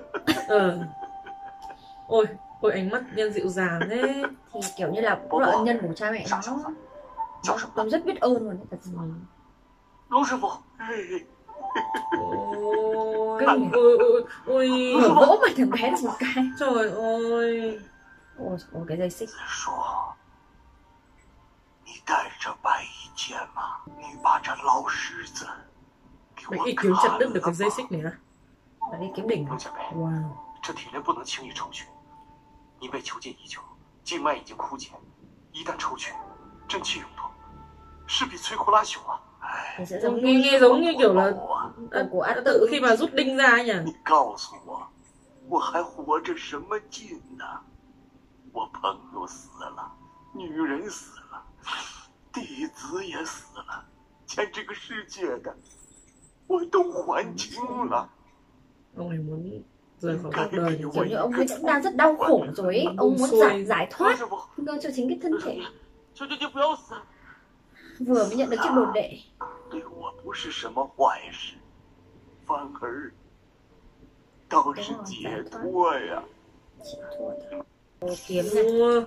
S1: Ôi, ôi ánh mắt nhân dịu dàng thế.
S2: Thì kiểu như là cũng là ân nhân của cha mẹ nó.
S6: 叫什么？
S2: Tôi rất biết ơn luôn đấy, thật sự.
S5: 龙师傅，
S1: Ôi,
S2: Kinh.
S1: ôi, ôi,
S2: Mở vỗ mặt thằng bé một cái.
S1: trời ơi.
S2: Ôi, ôi cái dây xích.
S5: 子说：“你带着白衣剑吗？你把这老狮子给
S1: Mày
S5: 我
S1: ý
S5: 看
S1: kiếm chặt đứt
S5: 了
S1: được cái dây
S5: 吧
S1: xích này à?
S2: Là đi kiếm đỉnh.
S6: 龙前辈，
S1: Wow.
S6: 这铁链不能轻易抽取，您被囚禁已久，静脉已经枯竭，一旦抽取，真气涌动，势必摧枯拉朽啊！
S2: Thì sẽ giống
S1: Nghe,
S2: như
S1: nghe giống như kiểu là
S2: 狗của Á
S1: tự
S2: tự.
S1: khi mà rút đinh ra ấy nhỉ?
S5: 你告诉我，我还活着什么劲呢？我朋友死了，女人死了，弟子也死了，欠这个世界的，我都还清了。
S1: Ông này muốn rời khỏi cuộc đời như
S2: Kiểu
S1: vậy.
S2: như ông ấy cũng đang rất đau khổ rồi ấy. Ông muốn giải
S5: 龙
S2: thoát
S5: 师傅，
S2: đưa cho chính cái thân thể.
S5: 求求你不要死，
S2: Vừa mới nhận được chiếc đồ đệ.
S5: 对我不是什么坏事，反而倒是解脱呀。
S2: Chịu thua thôi. Ô, kiếm này.
S1: Ủa.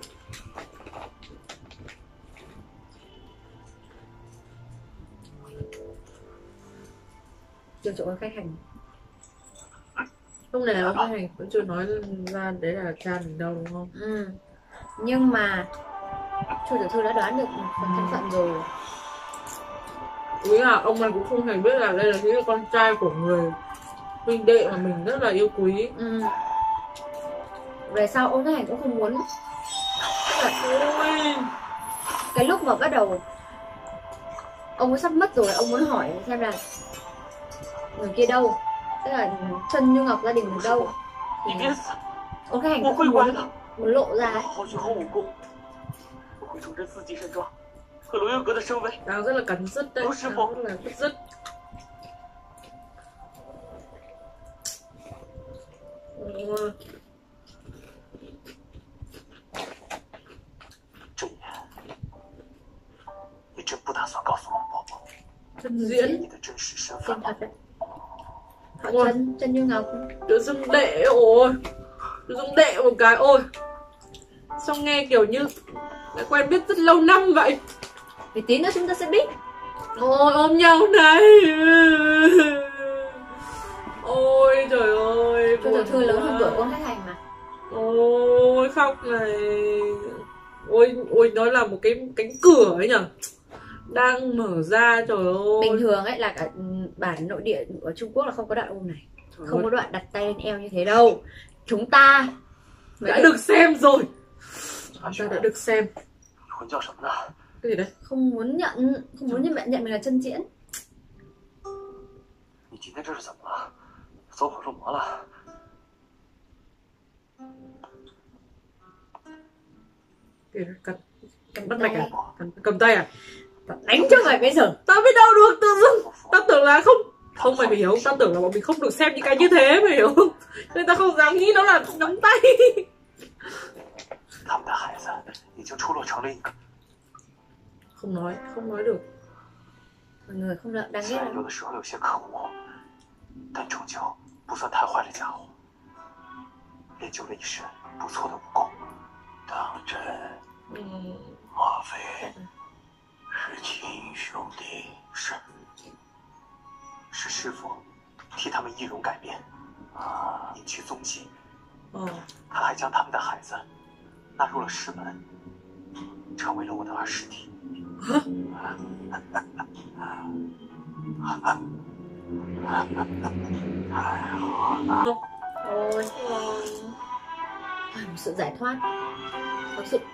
S2: Chưa chỗ khách hành.
S1: Lúc này ông khách hành vẫn chưa nói ra đấy là cha mình đâu đúng không?
S2: Ừ. Nhưng mà Chu tiểu thư đã đoán được một phần thân phận rồi.
S1: Ý là ông này cũng không hề biết là đây là những con trai của người huynh đệ mà mình rất là yêu quý.
S2: Ừ. Về sau ông khách hành cũng không muốn. Tức là
S1: Ôi.
S2: cái lúc mà bắt đầu ông ấy sắp mất rồi, ông muốn hỏi xem là người kia đâu, tức là Trân Như Ngọc gia đình ở đâu.
S5: 你别死，
S2: Ông khách hành
S5: 我
S2: cũng
S5: 会
S2: không
S5: 管
S2: muốn,
S5: 的。
S2: muốn lộ ra
S5: 我
S2: ấy.
S5: 好去好武功，我会重振4季山庄和龙游阁的声威。
S1: Đang rất là cắn rứt đấy.
S5: Ôi, sư
S1: Đang
S5: phụ.
S1: rất là bứt rứt. Ôi.
S5: 真言，你真不打算告诉龙伯伯
S1: Chân diễn.
S5: 你的真实身
S2: Kinh
S5: 份吗
S2: thật？đấy. Họ
S1: Ôi.
S2: Trân Như Ngọc.
S1: Tự dưng đệ ôi. Tự dưng đệ một cái ôi. Sao nghe kiểu như đã quen biết rất lâu năm vậy.
S2: Vì tí nữa chúng ta sẽ biết.
S1: Ôi ôm nhau này. Ôi trời ơi.
S2: Chu tiểu
S1: buồn
S2: thư lớn
S1: quá.
S2: hơn tuổi con khách hành mà.
S1: Ôi khóc này. Ôi ôi nó là một cái cánh cửa ấy nhở. Đang mở ra trời ơi.
S2: Bình thường ấy là cả bản nội địa ở Trung Quốc là không có đoạn ôm này, không có đoạn đặt tay lên eo như thế đâu. Chúng ta
S1: Đã được xem rồi. Chúng ta đã được xem.
S6: 魂叫什么呢？
S1: Cái gì đấy?
S2: Không muốn nhận mình là chân diễn.
S6: 你今天这是怎么了？走火入魔了？
S1: Cái gì đấy? Cầm bắt
S2: tay.
S1: mạch à? Cầm tay à?
S2: Đánh cho mày bây giờ.
S1: Tao biết đâu được, tự dưng tao tưởng là không mày hiểu không? Tao tưởng là bọn mình không được xem những cái như thế, mày hiểu không? Nên tao không dám nghĩ nó là nắm tay.
S6: 他们的孩子已经出落成了一个，
S1: Không nói được.
S2: Mọi người không đáng
S6: 虽
S2: ghét
S6: 然
S2: lắm.
S6: 有的时候有些可恶，但终究不算太坏的家伙，练就了一身不错的武功。
S5: 当真， 莫非是亲兄弟？
S6: 是师傅替他们易容改变，隐去踪迹。他还将他们的孩子纳入了师门，成为了我的二师弟。
S2: Ôi. Một sự giải thoát. Thực sự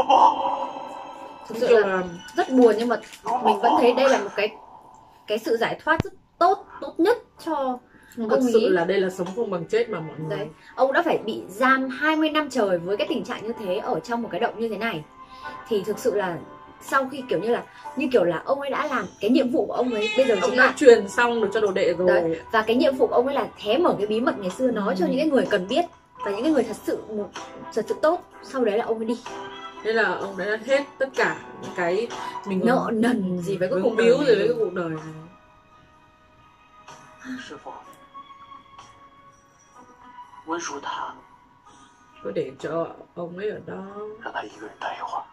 S2: là rất buồn, nhưng mà mình vẫn thấy đây là một cái sự giải thoát rất tốt nhất cho
S1: Thật
S2: ông
S1: sự
S2: ấy.
S1: là đây là sống không bằng chết mà mọi người.
S2: Đấy, ông đã phải bị giam 20 năm trời với cái tình trạng như thế ở trong một cái động như thế này. Thì thực sự là sau khi kiểu như là ông ấy đã làm cái nhiệm vụ của ông ấy bây giờ
S1: Ông
S2: chính
S1: đã
S2: là
S1: truyền xong được cho đồ đệ rồi.
S2: đấy, và cái nhiệm vụ của ông ấy là hé mở cái bí mật ngày xưa nói cho những cái người cần biết, và những cái người thật sự tốt, sau đấy là ông ấy đi.
S1: Thế là ông đã hết tất cả những cái mình
S2: nợ nần gì với cái cuộc
S1: biếu
S2: đời
S1: gì
S2: này.
S1: với cái cuộc đời này.
S6: 师傅，温叔他
S1: Cứ để cho ông ấy ở đó.
S6: 让他一个人待一会儿。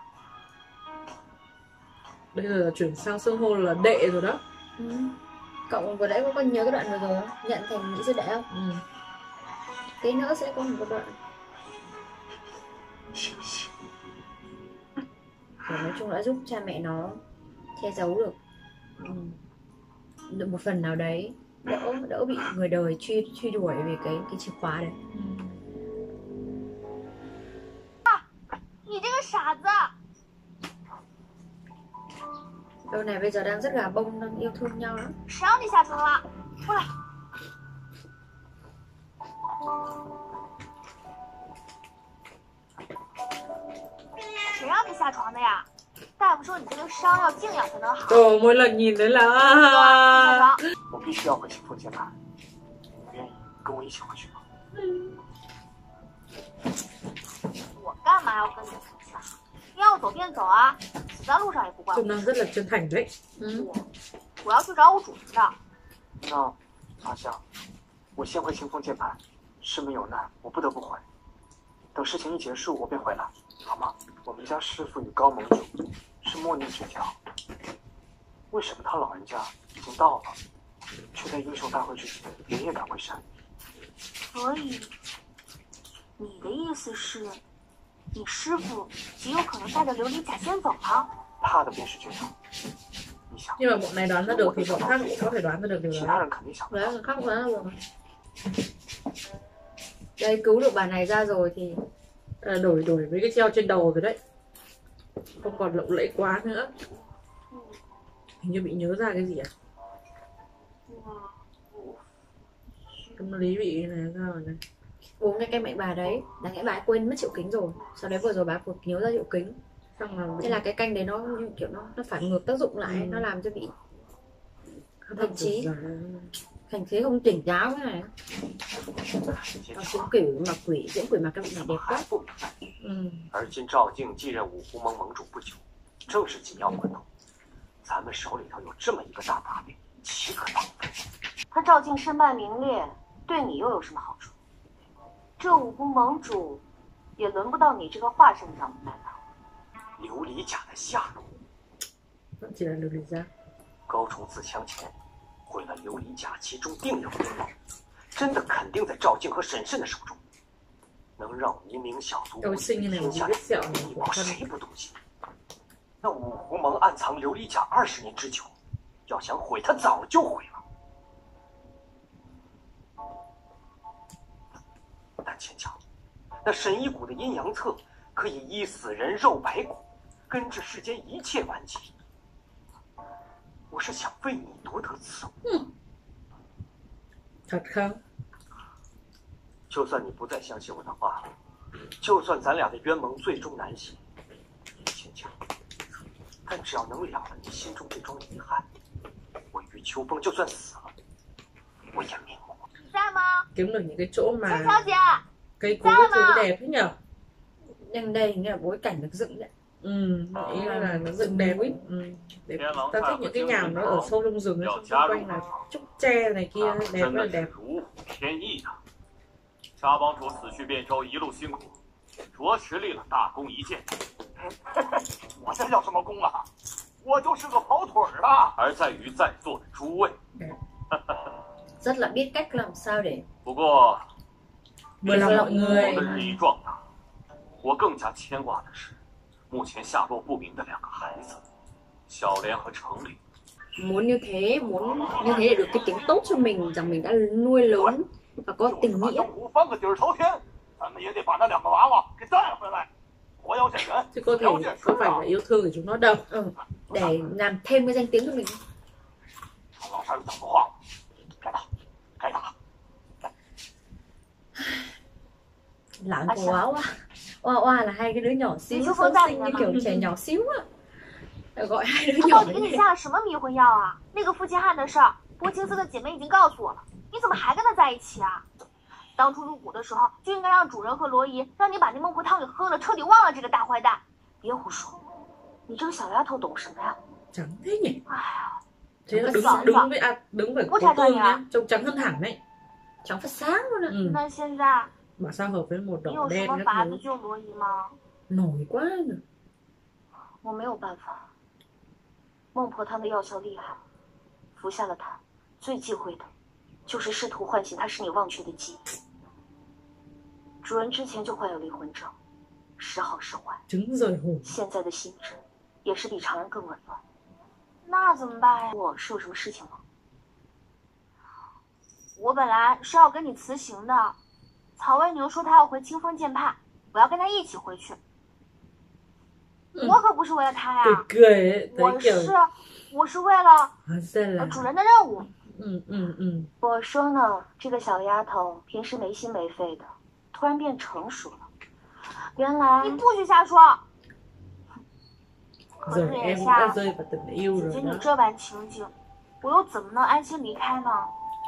S1: Bây giờ là chuyển sang xưng hô là đệ rồi đó.
S2: Cậu vừa nãy có nhớ cái đoạn vừa rồi không? Nhận thành mỹ sư đệ không? Tí nữa sẽ có một đoạn. Nói chung đã giúp cha mẹ nó che giấu được một phần nào đấy, đỡ bị người đời truy đuổi về cái chìa khóa đấy.
S3: 你这个傻子！
S2: Đôi này bây giờ đang rất gà bông, đang yêu thương nhau lắm.
S3: 谁让你下床了？出来！谁让你下床的呀？大夫说你这个伤要静养才能好。
S1: Trời, mỗi lần nhìn thấy là
S3: 下床。
S6: 我必须要回清风剑派，你愿意跟我一起回去吗？
S3: 我干嘛要跟着出去啊？你要走便走啊，死在路上也不怪我。
S1: trông đang rất là chân thành đấy.
S3: 我要去找我主人的。
S6: 那阿香，我先回清风剑派，师门有难，我不得不回。等事情一结束，我便回来，好吗？我们家师傅与高盟主是莫逆之交，为什么他老人家已经到了，却在英雄大会之前连夜赶回山？
S3: 所以，你的意思是，你师傅极有可能带着琉璃甲先走了？
S6: 怕的便是这样。你想，
S1: Nhưng mà bọn này đoán ra được thì bọn khác cũng có thể đoán ra được điều
S6: 其
S1: đó.
S6: 他人肯定想不
S2: Đấy,
S6: 到。
S2: người khác đoán ra được. Đây, cứu được bà này ra rồi thì
S1: Đổi với cái treo trên đầu rồi đấy. Không còn lộng lẫy quá nữa. Hình như bị nhớ ra cái gì à? Tâm lý bị này ra rồi này.
S2: uống cái kem mạnh bà đấy, đáng lẽ bà ấy quên mất triệu kính rồi, sau đấy vừa rồi bà vừa nhớ ra triệu kính,
S1: Xong là
S2: thế là cái canh đấy nó như kiểu nó phản ngược tác dụng lại, nó làm cho bị thậm chí thành thế không tỉnh táo cái này. Nó diễn quỷ mà các bạn này đẹp quá.
S6: 不明白。而今赵静继任五湖盟盟主不久，正是紧要关头。咱们手里头有这么一个大把柄，岂可浪费？
S3: 他赵静身败名裂，对你又有什么好处？这五湖盟主也轮不到你这个华圣掌门来当。
S6: 琉璃甲的下落，
S1: chỉ là được ra.
S6: 高崇自枪前毁了琉璃甲其中定有阴谋，真的肯定在赵静和沈慎的手中。能让无名小卒
S1: 都是因为
S6: 天下
S1: 我小呢
S6: 一谋，谁不动心？那五湖盟暗藏琉璃甲20年之久，要想毁，他早就毁了。但牵强， 那神医谷的阴阳册可以医死人肉白骨，根治世间一切顽疾。我是想为你夺得此物。
S1: Thật không?
S6: 就算你不再相信我的话，就算咱俩的冤盟最终难解，坚强，但只要能了了你心中这桩遗憾，我与秋风就算死了，我也瞑目。
S3: 你在吗？
S1: Kiếm được những cái chỗ
S3: 陈
S1: mà
S3: 小姐，
S1: cây cối các thứ đẹp thế nhở?
S2: Nhưng đây hình như là bối cảnh được dựng đấy.
S1: Ý là nó dựng đẹp ấy. Đẹp. Tao thích những cái nhà nó ở sâu trong rừng ấy, xung quanh là trúc tre này kia đẹp
S5: 真
S1: rất là
S5: 的是
S1: đẹp.
S5: 如虎添翼啊！沙帮主死去便招，一路辛苦，着实立了大功一件。
S6: 我这叫什么功啊？我就是个跑腿儿啊！
S5: 而在于在座的诸位。
S2: Rất là biết cách làm sao để
S5: 不过，
S1: Vừa lòng mọi
S5: 我
S1: người.
S5: 的日益壮大，我更加牵挂的是目前下落不明的2个孩子，小莲和程琳。
S2: muốn như thế để được cái tiếng tốt cho mình, rằng mình đã nuôi lớn và có
S6: 就
S2: tình
S6: 是把
S2: nghĩa.
S6: 东湖翻个底儿朝天，咱们也得把那2个娃娃给带回来。活要见人，
S1: Chứ có
S6: 了解
S1: thể
S6: 事
S1: có phải
S6: 啊
S1: là！yêu thương của chúng nó đâu.
S2: Để làm thêm cái danh tiếng cho mình.
S6: 老山怎么话？该打，该打。
S2: Lãng quá quá. Oa oa là hai cái đứa nhỏ xíu,
S3: Chú
S2: sơ
S3: Phương ra
S2: sinh
S3: thì
S2: như
S3: nào?
S2: kiểu trẻ nhỏ xíu á. Gọi hai đứa
S3: 他
S2: nhỏ
S3: 到底
S2: như
S3: 给你
S2: thế.
S3: 下了什么迷魂药啊？那个负气汉的事儿，薄情寺的姐妹已经告诉我了，你怎么还跟他在一起啊？当初入股的时候就应该让主人和罗姨让你把那孟婆汤给喝了，彻底忘了这个大坏蛋。别胡说，你这个小丫头懂什么呀？
S1: Trắng thế nhỉ?
S3: 哎呀，
S1: Thế là
S3: Cái
S1: đứng
S3: sợ
S1: đứng với đứng với
S3: Út
S1: cô
S3: trà
S1: Tương
S3: rồi à?
S1: nhá, trông trắng hơn hẳn đấy.
S2: Cháu phát sáng luôn á.
S3: 那现在
S1: Mà sao hợp với màu
S3: 你
S1: đỏ
S3: 有什
S1: đen
S3: 么
S1: các
S3: 法
S1: thứ?
S3: 子救罗姨吗？
S1: Nổi quá rồi.
S3: 我没有办法。孟婆汤的药效厉害，服下了它，最忌讳的就是试图唤醒她使你忘却的记忆。主人之前就患有离魂症，时好时坏，
S1: Trứng rời hồn.
S3: 现在的心智也是比常人更紊乱。那怎么办呀？我是有什么事情吗？我本来是要跟你辞行的，曹威牛说他要回清风剑派，我要跟他一起回去。我可不是为了他呀，
S1: Cười cười ấy, thấy
S3: 我
S1: kiểu
S3: 是为了
S1: hóa ra là
S3: 主人的任务。 我说呢，这个小丫头平时没心没肺的，突然变成熟了。原来你不许瞎说。可是
S1: Giờ
S3: 眼
S1: em cũng
S3: 下
S1: đã rơi vào tình yêu
S3: 姐
S1: rồi
S3: 姐你
S1: đó.
S3: 这般情景，我又怎么能安心离开呢？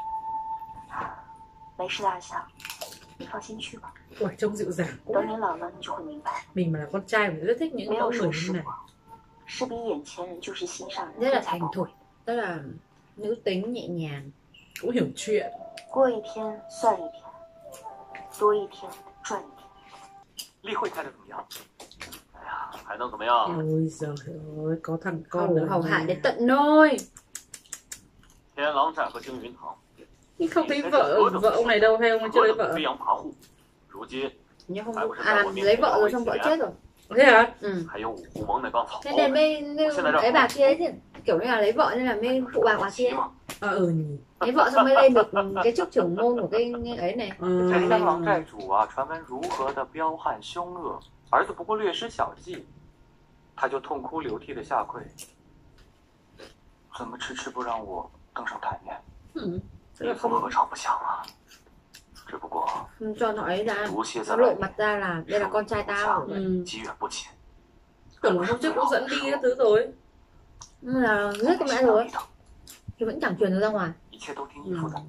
S3: 没事的，阿香，你放心去吧。
S1: Ui, trông dịu dàng
S3: 等
S1: quá.
S3: 你老了，你就会明白，
S1: Mình mà là con trai mình rất thích những
S3: 没
S1: mẫu
S3: 有
S1: người
S3: 说
S1: như
S3: 实
S1: này.
S3: 话，是比眼前人就是心上人
S2: Rất là
S3: 更才
S2: thành
S3: 宝
S2: thục,
S3: 贵。
S2: tức là nữ tính nhẹ nhàng.
S1: Cũng hiểu chuyện.
S3: 过一天算一天，多一天赚一天。
S6: 例会开的怎么样？
S5: 哎呀，还能怎么样？
S1: Ôi giời ơi, có thằng con
S2: Hầu
S1: nữa
S2: hầu hạ
S1: mà.
S2: đến tận nơi.
S5: 天狼寨和京云堂
S1: Nhưng không thấy
S5: 以前是
S1: vợ
S5: 何等
S1: vợ ông này đâu, hay ông ấy chưa
S5: 何
S1: lấy
S5: 等的
S1: vợ?
S5: 飞扬跋扈，如今
S2: Nhưng không
S5: Ai cũng sẽ
S2: à,
S5: bảo một miếng
S2: lấy
S5: thịt
S2: vợ
S5: đâu
S2: rồi
S5: ấy
S2: xong vợ
S5: chị
S2: chết
S5: ạ.
S2: rồi.
S1: Thế hả?
S5: 还有五湖盟那帮草
S2: Thế
S5: 寇
S2: nên
S5: 们，
S2: mới
S5: Ủa, sao lại
S2: ấy
S5: đâu?
S2: bà kia ấy chứ, kiểu như là lấy vợ nên là mới phụ bà bà kia.
S5: 嘛，
S1: nhỉ.
S2: Lấy vợ xong mới lên được cái chức trưởng môn của cái ấy này.
S4: 这天狼寨主啊，传闻如何的彪悍凶恶，儿子不过略施小计，他就痛哭流涕的下跪，怎么迟迟不让我登上台面？
S1: Ừ.
S4: 义父何尝不想啊？只不过
S2: Không cho nó ấy ra,
S4: 毒蝎
S2: nó
S4: 在
S2: lộ
S4: 外
S2: mặt
S4: 面，
S2: ra là đây là con trai tao.
S1: Ừ.
S4: 机缘不浅，
S1: Tưởng là hôm trước cũng dẫn đi các thứ rồi.
S2: Nhưng là rất có mẹ rồi, thì vẫn chẳng truyền được ra ngoài.
S4: 一切都听义父的。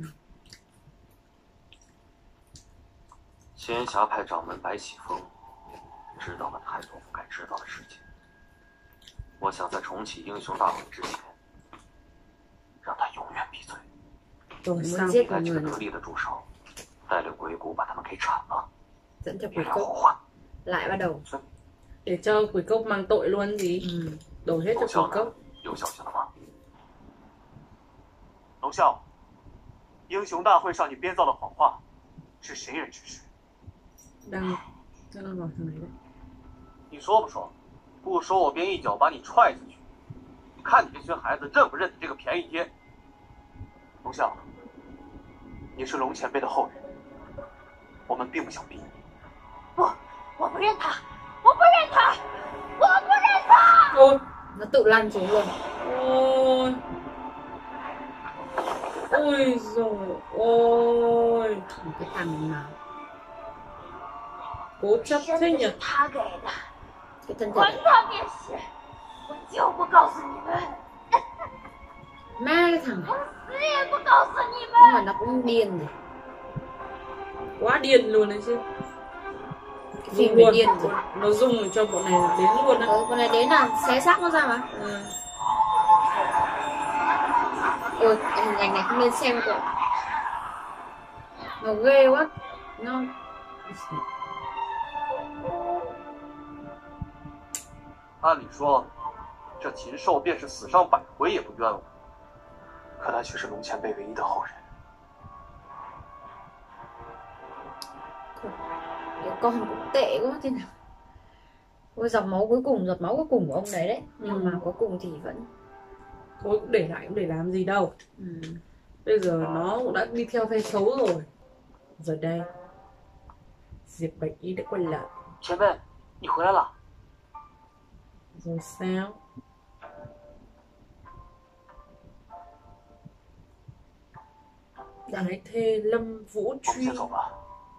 S5: 仙侠派掌门白起风知道了太多不该知道的事情。我想在重启英雄大会之前，让他永远闭嘴。
S1: Rồi sao?
S2: Giết
S5: 你带几
S2: người
S5: 个得力的助手，带领鬼谷把他们给铲了，
S2: dẫn cho
S5: 一
S2: quỷ
S5: 了
S2: cốc
S5: 后患。
S2: lại bắt đầu.
S1: Để cho quỷ cốc mang tội luôn gì?
S2: Ừ.
S1: Đổ hết
S5: 楼
S1: cho
S5: 校
S1: quỷ
S5: 呢
S1: cốc.？
S5: 有消息了吗？
S6: 龙啸，英雄大会上你编造的谎话，是谁人指使？
S1: Đang hỏi thằng này đấy.
S6: 你说不说？不说，我便一脚把你踹出去。看你这群孩子认不认你这个便宜爹？龙啸，你是龙前辈的后人，我们并不想逼你。不，
S3: 认他，我不认他，我不认他。
S1: Ôi,
S2: Nó tự lăn xuống luôn.
S1: ôi. Ôi rồi ôi.
S2: Một cái thằng mà
S1: Cố chấp
S3: 真
S1: thế
S3: 的
S1: nhỉ.
S3: 是他给的，
S2: cái thân
S3: 管
S2: thể
S3: 他便是，我就不告诉你们，
S2: ma cái thằng này
S3: 我死也不告诉你
S2: nhưng
S3: 们。
S2: mà nó cũng điên rồi.
S1: Quá điên luôn đấy chứ.
S2: Cái phim
S1: Dùng
S2: này
S1: luôn.
S2: điên rồi.
S1: Nó dùng để cho bọn này đến luôn á.
S2: Con này đến là xé xác nó ra mà.
S1: Ừ.
S2: Ôi, cái hình ảnh này không nên xem cơ. Nó ghê quá. Nó
S4: 按理说，这禽兽便是死上100回也不冤枉。
S6: 可他却是龙前辈唯一的后人。
S2: cái con cũng tệ quá thế nào. Ôi, giọt máu cuối cùng của ông đấy đấy. Nhưng mà cuối cùng thì vẫn
S1: Thôi cũng để lại cũng để làm gì đâu. Bây giờ nó cũng đã đi theo phe xấu rồi. Giờ đây Diệp Bạch Y đã quay lại.
S6: 前辈，你回来了。
S1: Rồi sao? Ái thê Lâm Vũ
S6: 我们
S1: Truy.
S6: 先走吧。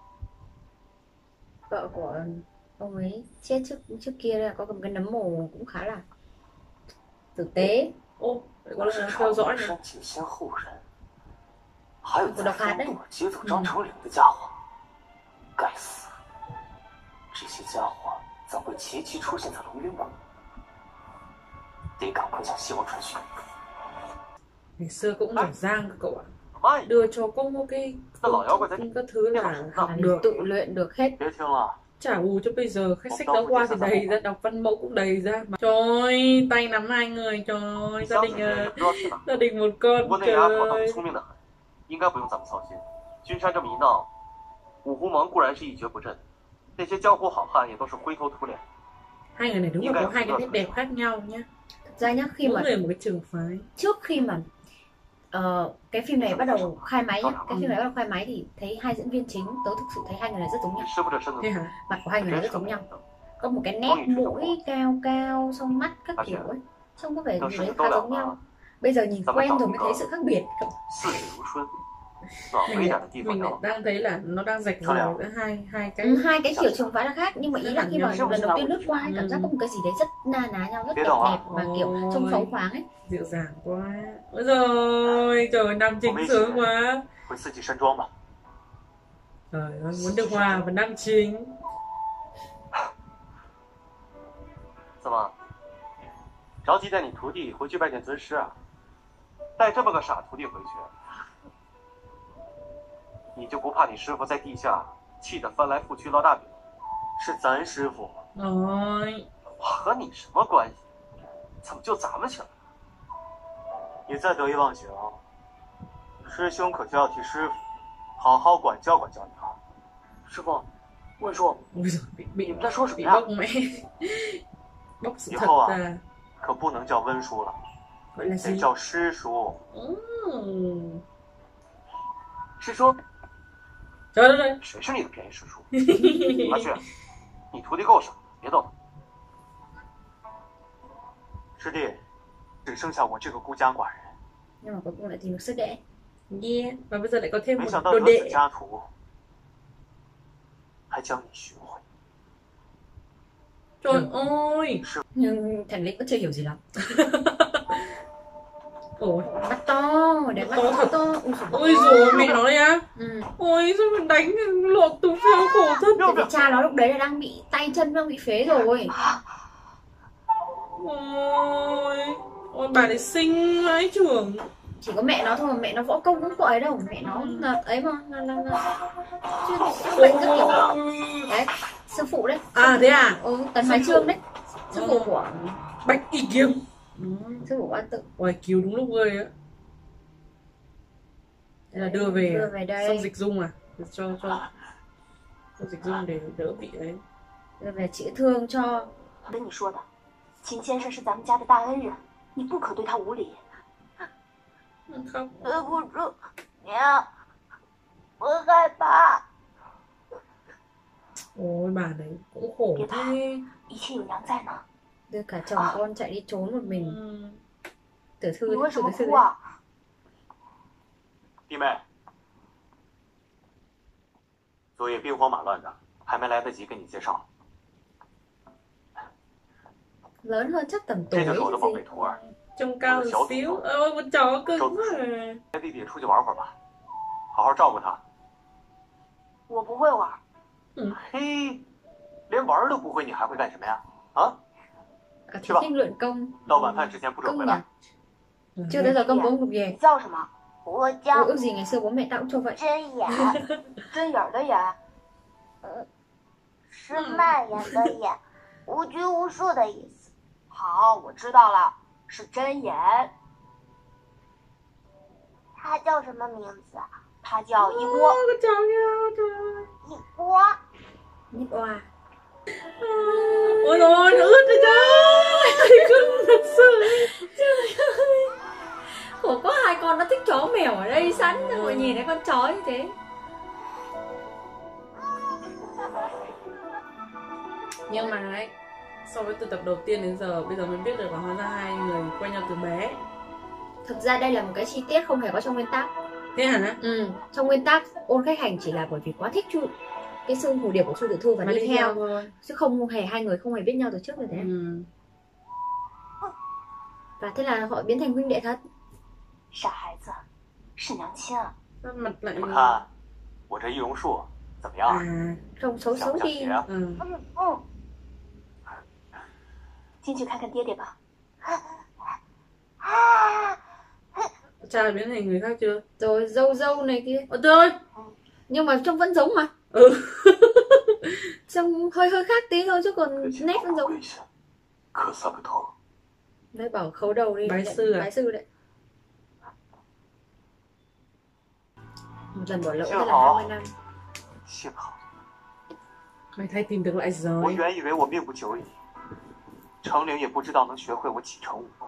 S2: vợ của ông ấy chết trước kia là có cầm cái nấm mồ cũng khá là tử tế.
S1: Ô, lại có
S6: 我
S1: lần
S6: 是
S1: theo
S6: 朝
S1: dõi
S6: 南
S1: này.
S6: 山进仙后人，还有
S2: 我
S6: 在
S2: 的卡带
S6: 风渡劫走张成岭的家伙，该死！这些家伙怎会齐齐出现在龙云馆？得赶快向西王传讯。
S1: Ngày xưa cũng giỏi giang cơ cậu ạ.
S4: 慢一点，
S1: Đưa cho cô một cái các thứ là học
S2: Là
S1: được.
S2: tự luyện được hết.
S6: 别听了，
S1: Trả bù cho bây giờ khách sách giáo khoa thì đầy ra, đọc văn mẫu cũng đầy ra mà. Trời ơi, tay nắm hai người, trời ơi,
S4: 相信人也不知道去哪。
S1: gia đình một
S4: 不
S1: con
S4: 过那丫头倒
S1: trời.
S4: 是聪明的很，应该不用咱们操心。君山这么一闹，五湖盟固然是一蹶不振，那些江湖好汉也都是灰头土脸。
S1: Hai người này đúng là có hai cái nét đẹp khác nhau nhá.
S2: Thực ra nhá, khi
S1: Mỗi
S2: mà
S1: người một cái trường phái.
S2: trước khi mà cái phim này bắt đầu khai máy nhá, cái phim này bắt đầu khai máy thì thấy hai diễn viên chính, tớ thực sự thấy hai người này rất giống
S4: 你
S2: nhau.
S4: 师傅这身子
S1: Thế hả?
S2: Mặt của hai người này
S4: 真
S2: rất
S4: 是
S2: giống nhau.
S4: 的，
S2: Có một cái nét mũi cao cao, xong mắt các kiểu ấy, trông có vẻ
S4: 都
S2: gì
S4: 是
S2: đấy
S4: 都
S2: khá
S4: 了
S2: giống nhau.
S4: 吗？
S2: Bây giờ nhìn
S4: Sao mà
S2: quen
S4: chọn
S2: rồi mới thấy
S4: có-
S2: sự khác biệt.
S4: 四季如春，暖和一点的地方
S1: Mình lại
S4: 要。
S1: đang thấy là nó đang rạch ròi giữa hai cái.
S2: Hai cái kiểu trường phái là khác, nhưng mà ý là khi mà lần đầu tiên lướt qua ấy, cảm giác có một cái gì đấy rất na ná nhau, rất đẹp đẹp và kiểu trông phóng khoáng ấy.
S1: Dịu dàng quá. Ôi rồi, trời nam chính sướng quá.
S6: 回四季山庄吧。
S1: Trời ơi, muốn được hòa và nam chính.
S4: 怎么，着急带你徒弟回去拜见尊师啊？带这么个傻徒弟回去，你就不怕你师傅在地下气得翻来覆去烙大饼？
S6: 是咱师傅，
S1: Rồi,
S4: 我和你什么关系？怎么就咱们请了？
S6: 你再得意忘形，师兄可就要替师傅好好管教管教你啊！师傅，问叔，
S1: ôi giời, bị
S6: 你们在说什么
S1: bị
S6: 呀
S1: bóc？mẽ. Bóc sự
S6: 以
S1: thật
S6: 后啊，
S1: ra.
S6: 可不能叫温叔了，
S1: Gọi là
S6: 得
S1: gì?
S6: 叫师叔。
S4: 师叔，
S1: Trời đất ơi.
S4: 谁是你的便宜师叔？阿旭，你徒弟够傻，别逗他。
S6: 师弟，只剩下我这个孤家寡人，
S2: Nhưng mà cuối cùng lại tìm được sức đệ.
S1: Yeah. Và bây giờ lại có thêm
S6: 没
S1: một
S6: 想到
S1: đồ
S6: 得此
S1: đệ.
S6: 家徒，还将你寻回。
S1: Trời ơi.
S2: Nhưng thằng Lĩnh vẫn chưa hiểu gì lắm.
S1: Ôi,
S2: Mắt to, để mắt
S1: To thật.
S2: to.
S1: ôi rồi mẹ nói đấy á.
S2: Ừ.
S1: Ôi sao mình đánh lọt tù phèo khổ thân.
S2: Tại vì cha nó lúc đấy là đang bị tay chân đang bị phế rồi.
S1: Ôi, ôi bà này xinh ấy trưởng.
S2: Chỉ có mẹ nó thôi, mẹ nó võ công cũng có ấy đâu, mẹ nó là ấy mà chuyên chữa bệnh rất nhiều. Đấy, sư phụ đấy.
S1: À thế à?
S2: Tần Hoài Chương đấy, sư phụ của
S1: Bạch Y Kiếm.
S2: sư phụ An Tự.
S1: Ôi cứu đúng lúc ơi á. Thế là đưa về
S2: đây.
S1: xong dịch dung à? Cho dịch dung để đỡ bị ấy.
S2: Đưa về chữa thương cho.
S3: 我跟你说的，秦先生是咱们家的大恩人，你不可对他无礼。
S1: Khóc.
S3: 对不住，娘，我害怕。
S1: Ôi bà đấy cũng khổ
S3: Biết à?
S1: thế.
S3: 一切有娘在呢。
S2: Đưa cả chồng con chạy đi trốn một mình. Tiểu
S3: 你
S2: thư
S3: 为什么
S2: thư
S3: 哭啊？
S5: 弟妹，昨夜兵荒马乱的，还没来得及跟你介绍。
S2: Lớn hơn chắc tầm
S5: 这
S2: tuổi
S5: 就是我的宝
S2: chứ
S5: 贝
S2: gì.
S5: 徒儿，
S1: Trông cao một xíu. Một chó cưng quá à.
S5: 带弟弟出去玩会儿吧，好好照顾他。
S3: 我不会玩。
S5: 嘿，连玩都不会，你还会干什么呀？啊，
S2: Cả
S5: Chứ
S2: thí
S5: bảo.
S2: sinh luyện công.
S5: 到晚饭之前不准
S2: Công
S5: 回
S2: nhỉ?
S5: 来。
S2: Chưa bao giờ công bố không được
S3: 你
S2: về.
S3: 叫什么？我
S2: Ôi,
S3: 叫
S2: ước gì ngày xưa bố mẹ tao cũng cho vậy.
S3: 针眼。针眼的眼。是蔓延的延，无拘无束的意思。好，我知道了，是针眼。它叫什么名字啊？它叫一锅。
S1: Con chó kia trời.
S3: 一锅。
S2: Nhất oa.
S1: Ôi rồi nó ướt rồi trời. Cưng thật sự.
S2: Ủa có hai con nó thích chó mèo ở đây sẵn. Mọi nhìn thấy con chó như thế.
S1: Nhưng mà ấy, so với từ tập đầu tiên đến giờ, bây giờ mới biết được là hóa ra hai người quen nhau từ bé.
S2: Thực ra đây là một cái chi tiết không hề có trong nguyên tắc.
S1: Thế hả?
S2: Trong nguyên tắc Ôn Khách Hành chỉ là bởi vì quá thích cái xương hồ điệp của Chu Tiểu Thư và
S1: Mà
S2: đi theo
S1: thôi.
S2: chứ không hề hai người không hề biết nhau từ trước rồi đấy. Và thế là họ biến thành huynh đệ thật.
S3: 傻孩子，是娘亲啊。
S1: Sao mặt lại
S5: 你们看，我这易容术怎么样？
S1: à?
S2: Trông xấu
S5: 想不
S2: xấu
S5: 想
S2: đi.
S5: 学啊？
S3: 进去看看爹爹吧。
S1: Cha biến thành người khác chưa?
S2: Rồi dâu dâu này kia.
S1: Ôi trời ơi.
S2: Nhưng mà trông vẫn giống mà. Trông hơi khác tí thôi chứ còn nét vẫn giống.
S5: 磕三个头。
S2: Đấy bảo khấu đầu đi.
S1: Bái sư à?
S2: Bái sư đấy. Một lần bỏ lỡ
S5: Chưa
S2: thế là
S5: hả?
S2: 20 năm.
S5: 幸好，
S1: Mày thay tìm được lại
S5: 我
S1: rồi.
S5: 原以为我命不久矣，程灵也不知道能学会我几成武功。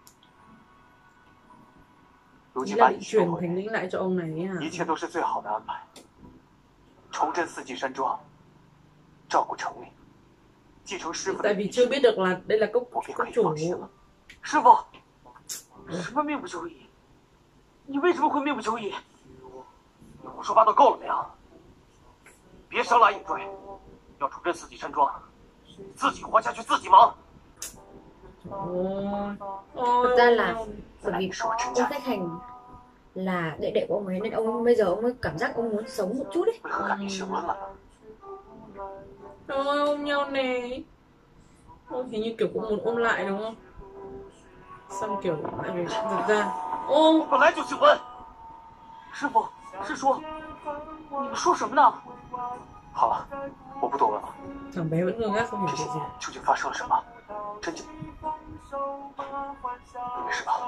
S5: 如
S1: Ý
S5: 今
S1: là
S5: 把
S1: định
S5: 你收
S1: truyền
S5: 回
S1: thành
S5: 来，
S1: lĩnh lại cho ông này ấy hả?
S5: 一切都是最好的安排。重振四季山庄，照顾程灵，继承师傅的
S1: Tại
S5: 遗
S1: vì chưa
S5: 志，
S1: biết được là đây là cốc
S5: 我便
S1: cốc
S5: 可以
S1: chủ.
S5: 放心了。师傅，什么命不久矣？你为什么会命不久矣？你胡说八道够了没有？别生拉硬拽，要重振四季山庄，自己活下去，自己忙。
S1: Ôi.
S2: Thực ra là bởi
S5: 来
S2: vì
S5: 你是我真
S2: Ôn
S5: 家，
S2: Khách Hành là đệ đệ của ông ấy nên ông bây giờ ông ấy cảm giác ông muốn sống một chút ấy.
S5: 为何改变性温了呢？
S1: Trời ơi, ôm nhau nè. Ôi, hình như kiểu cũng muốn ôm lại đúng không? Xong kiểu lại phải giật ra.
S5: 我
S1: Ô,
S5: 本来就姓温。师傅，师叔，你们说什么呢？好了，我不多问了。
S1: thằng bé vẫn ngơ ngác không
S5: 这
S1: hiểu
S5: 些
S1: chuyện gì.
S5: 年究竟发生了什么？真假？你没事吧？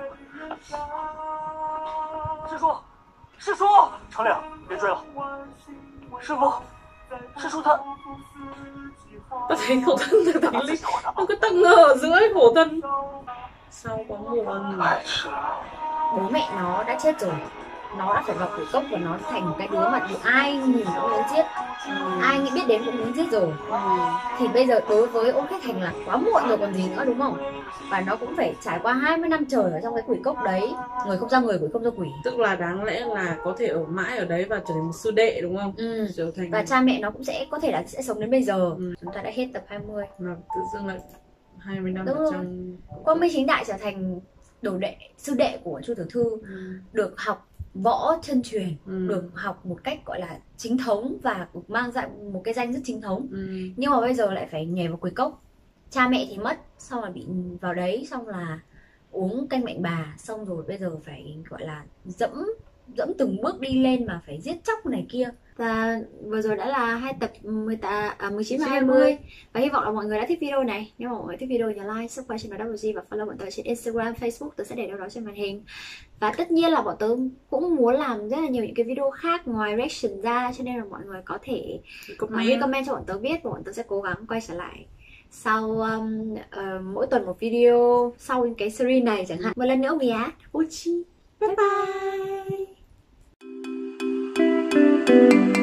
S5: 师叔，师叔，程亮，别追了。师傅，师叔他
S1: Tao thấy khổ thân từ
S5: 干
S1: thành
S5: 嘛自
S1: linh.
S5: 己活的
S1: Nó cứ tắc ngơ ở giữa ấy, khổ thân. Sao có buồn.
S5: 太是了。
S2: Bố mẹ nó đã chết rồi. Nó đã phải vào tử cốc và nó thành một cái đứa mà ai nhìn cũng muốn giết. Ai nghĩ biết đến cũng muốn giết rồi. Thì bây giờ đối với Ôn Khách Hành là quá muộn rồi còn gì nữa đúng không? Và nó cũng phải trải qua 20 năm trời ở trong cái quỷ cốc đấy. Người không ra người, quỷ không ra quỷ.
S1: Tức là đáng lẽ là có thể ở mãi ở đấy và trở thành một sư đệ đúng không? Trở thành...
S2: Và cha mẹ nó cũng sẽ có thể là sẽ sống đến bây giờ. Chúng ta đã hết tập 20.
S1: Mà tự dưng lại 20 năm
S2: Đúng
S1: ở
S2: rồi.
S1: trong...
S2: Quang Minh Chính Đại trở thành đồ đệ, sư đệ của Chu Tiểu Thư. Được học võ chân truyền, được học một cách gọi là chính thống và được mang dạng một cái danh rất chính thống. Nhưng mà bây giờ lại phải nhảy vào quỷ cốc. Cha mẹ thì mất, xong là bị vào đấy, xong là uống canh mạnh bà, xong rồi bây giờ phải gọi là dẫm từng bước đi lên mà phải giết chóc này kia. Và vừa rồi đã là hai tập 19 và 20. Và hy vọng là mọi người đã thích video này. Nếu mà mọi người thích video nhớ like, subscribe cho WG và follow bọn tớ trên Instagram, Facebook. Tớ sẽ để đâu đó trên màn hình. Và tất nhiên là bọn tớ cũng muốn làm rất là nhiều những cái video khác ngoài reaction ra. Cho nên là mọi người có thể comment cho bọn tớ biết. Và bọn tớ sẽ cố gắng quay trở lại sau mỗi tuần một video sau cái series này chẳng hạn. Một lần nữa vì Uchi. Bye bye.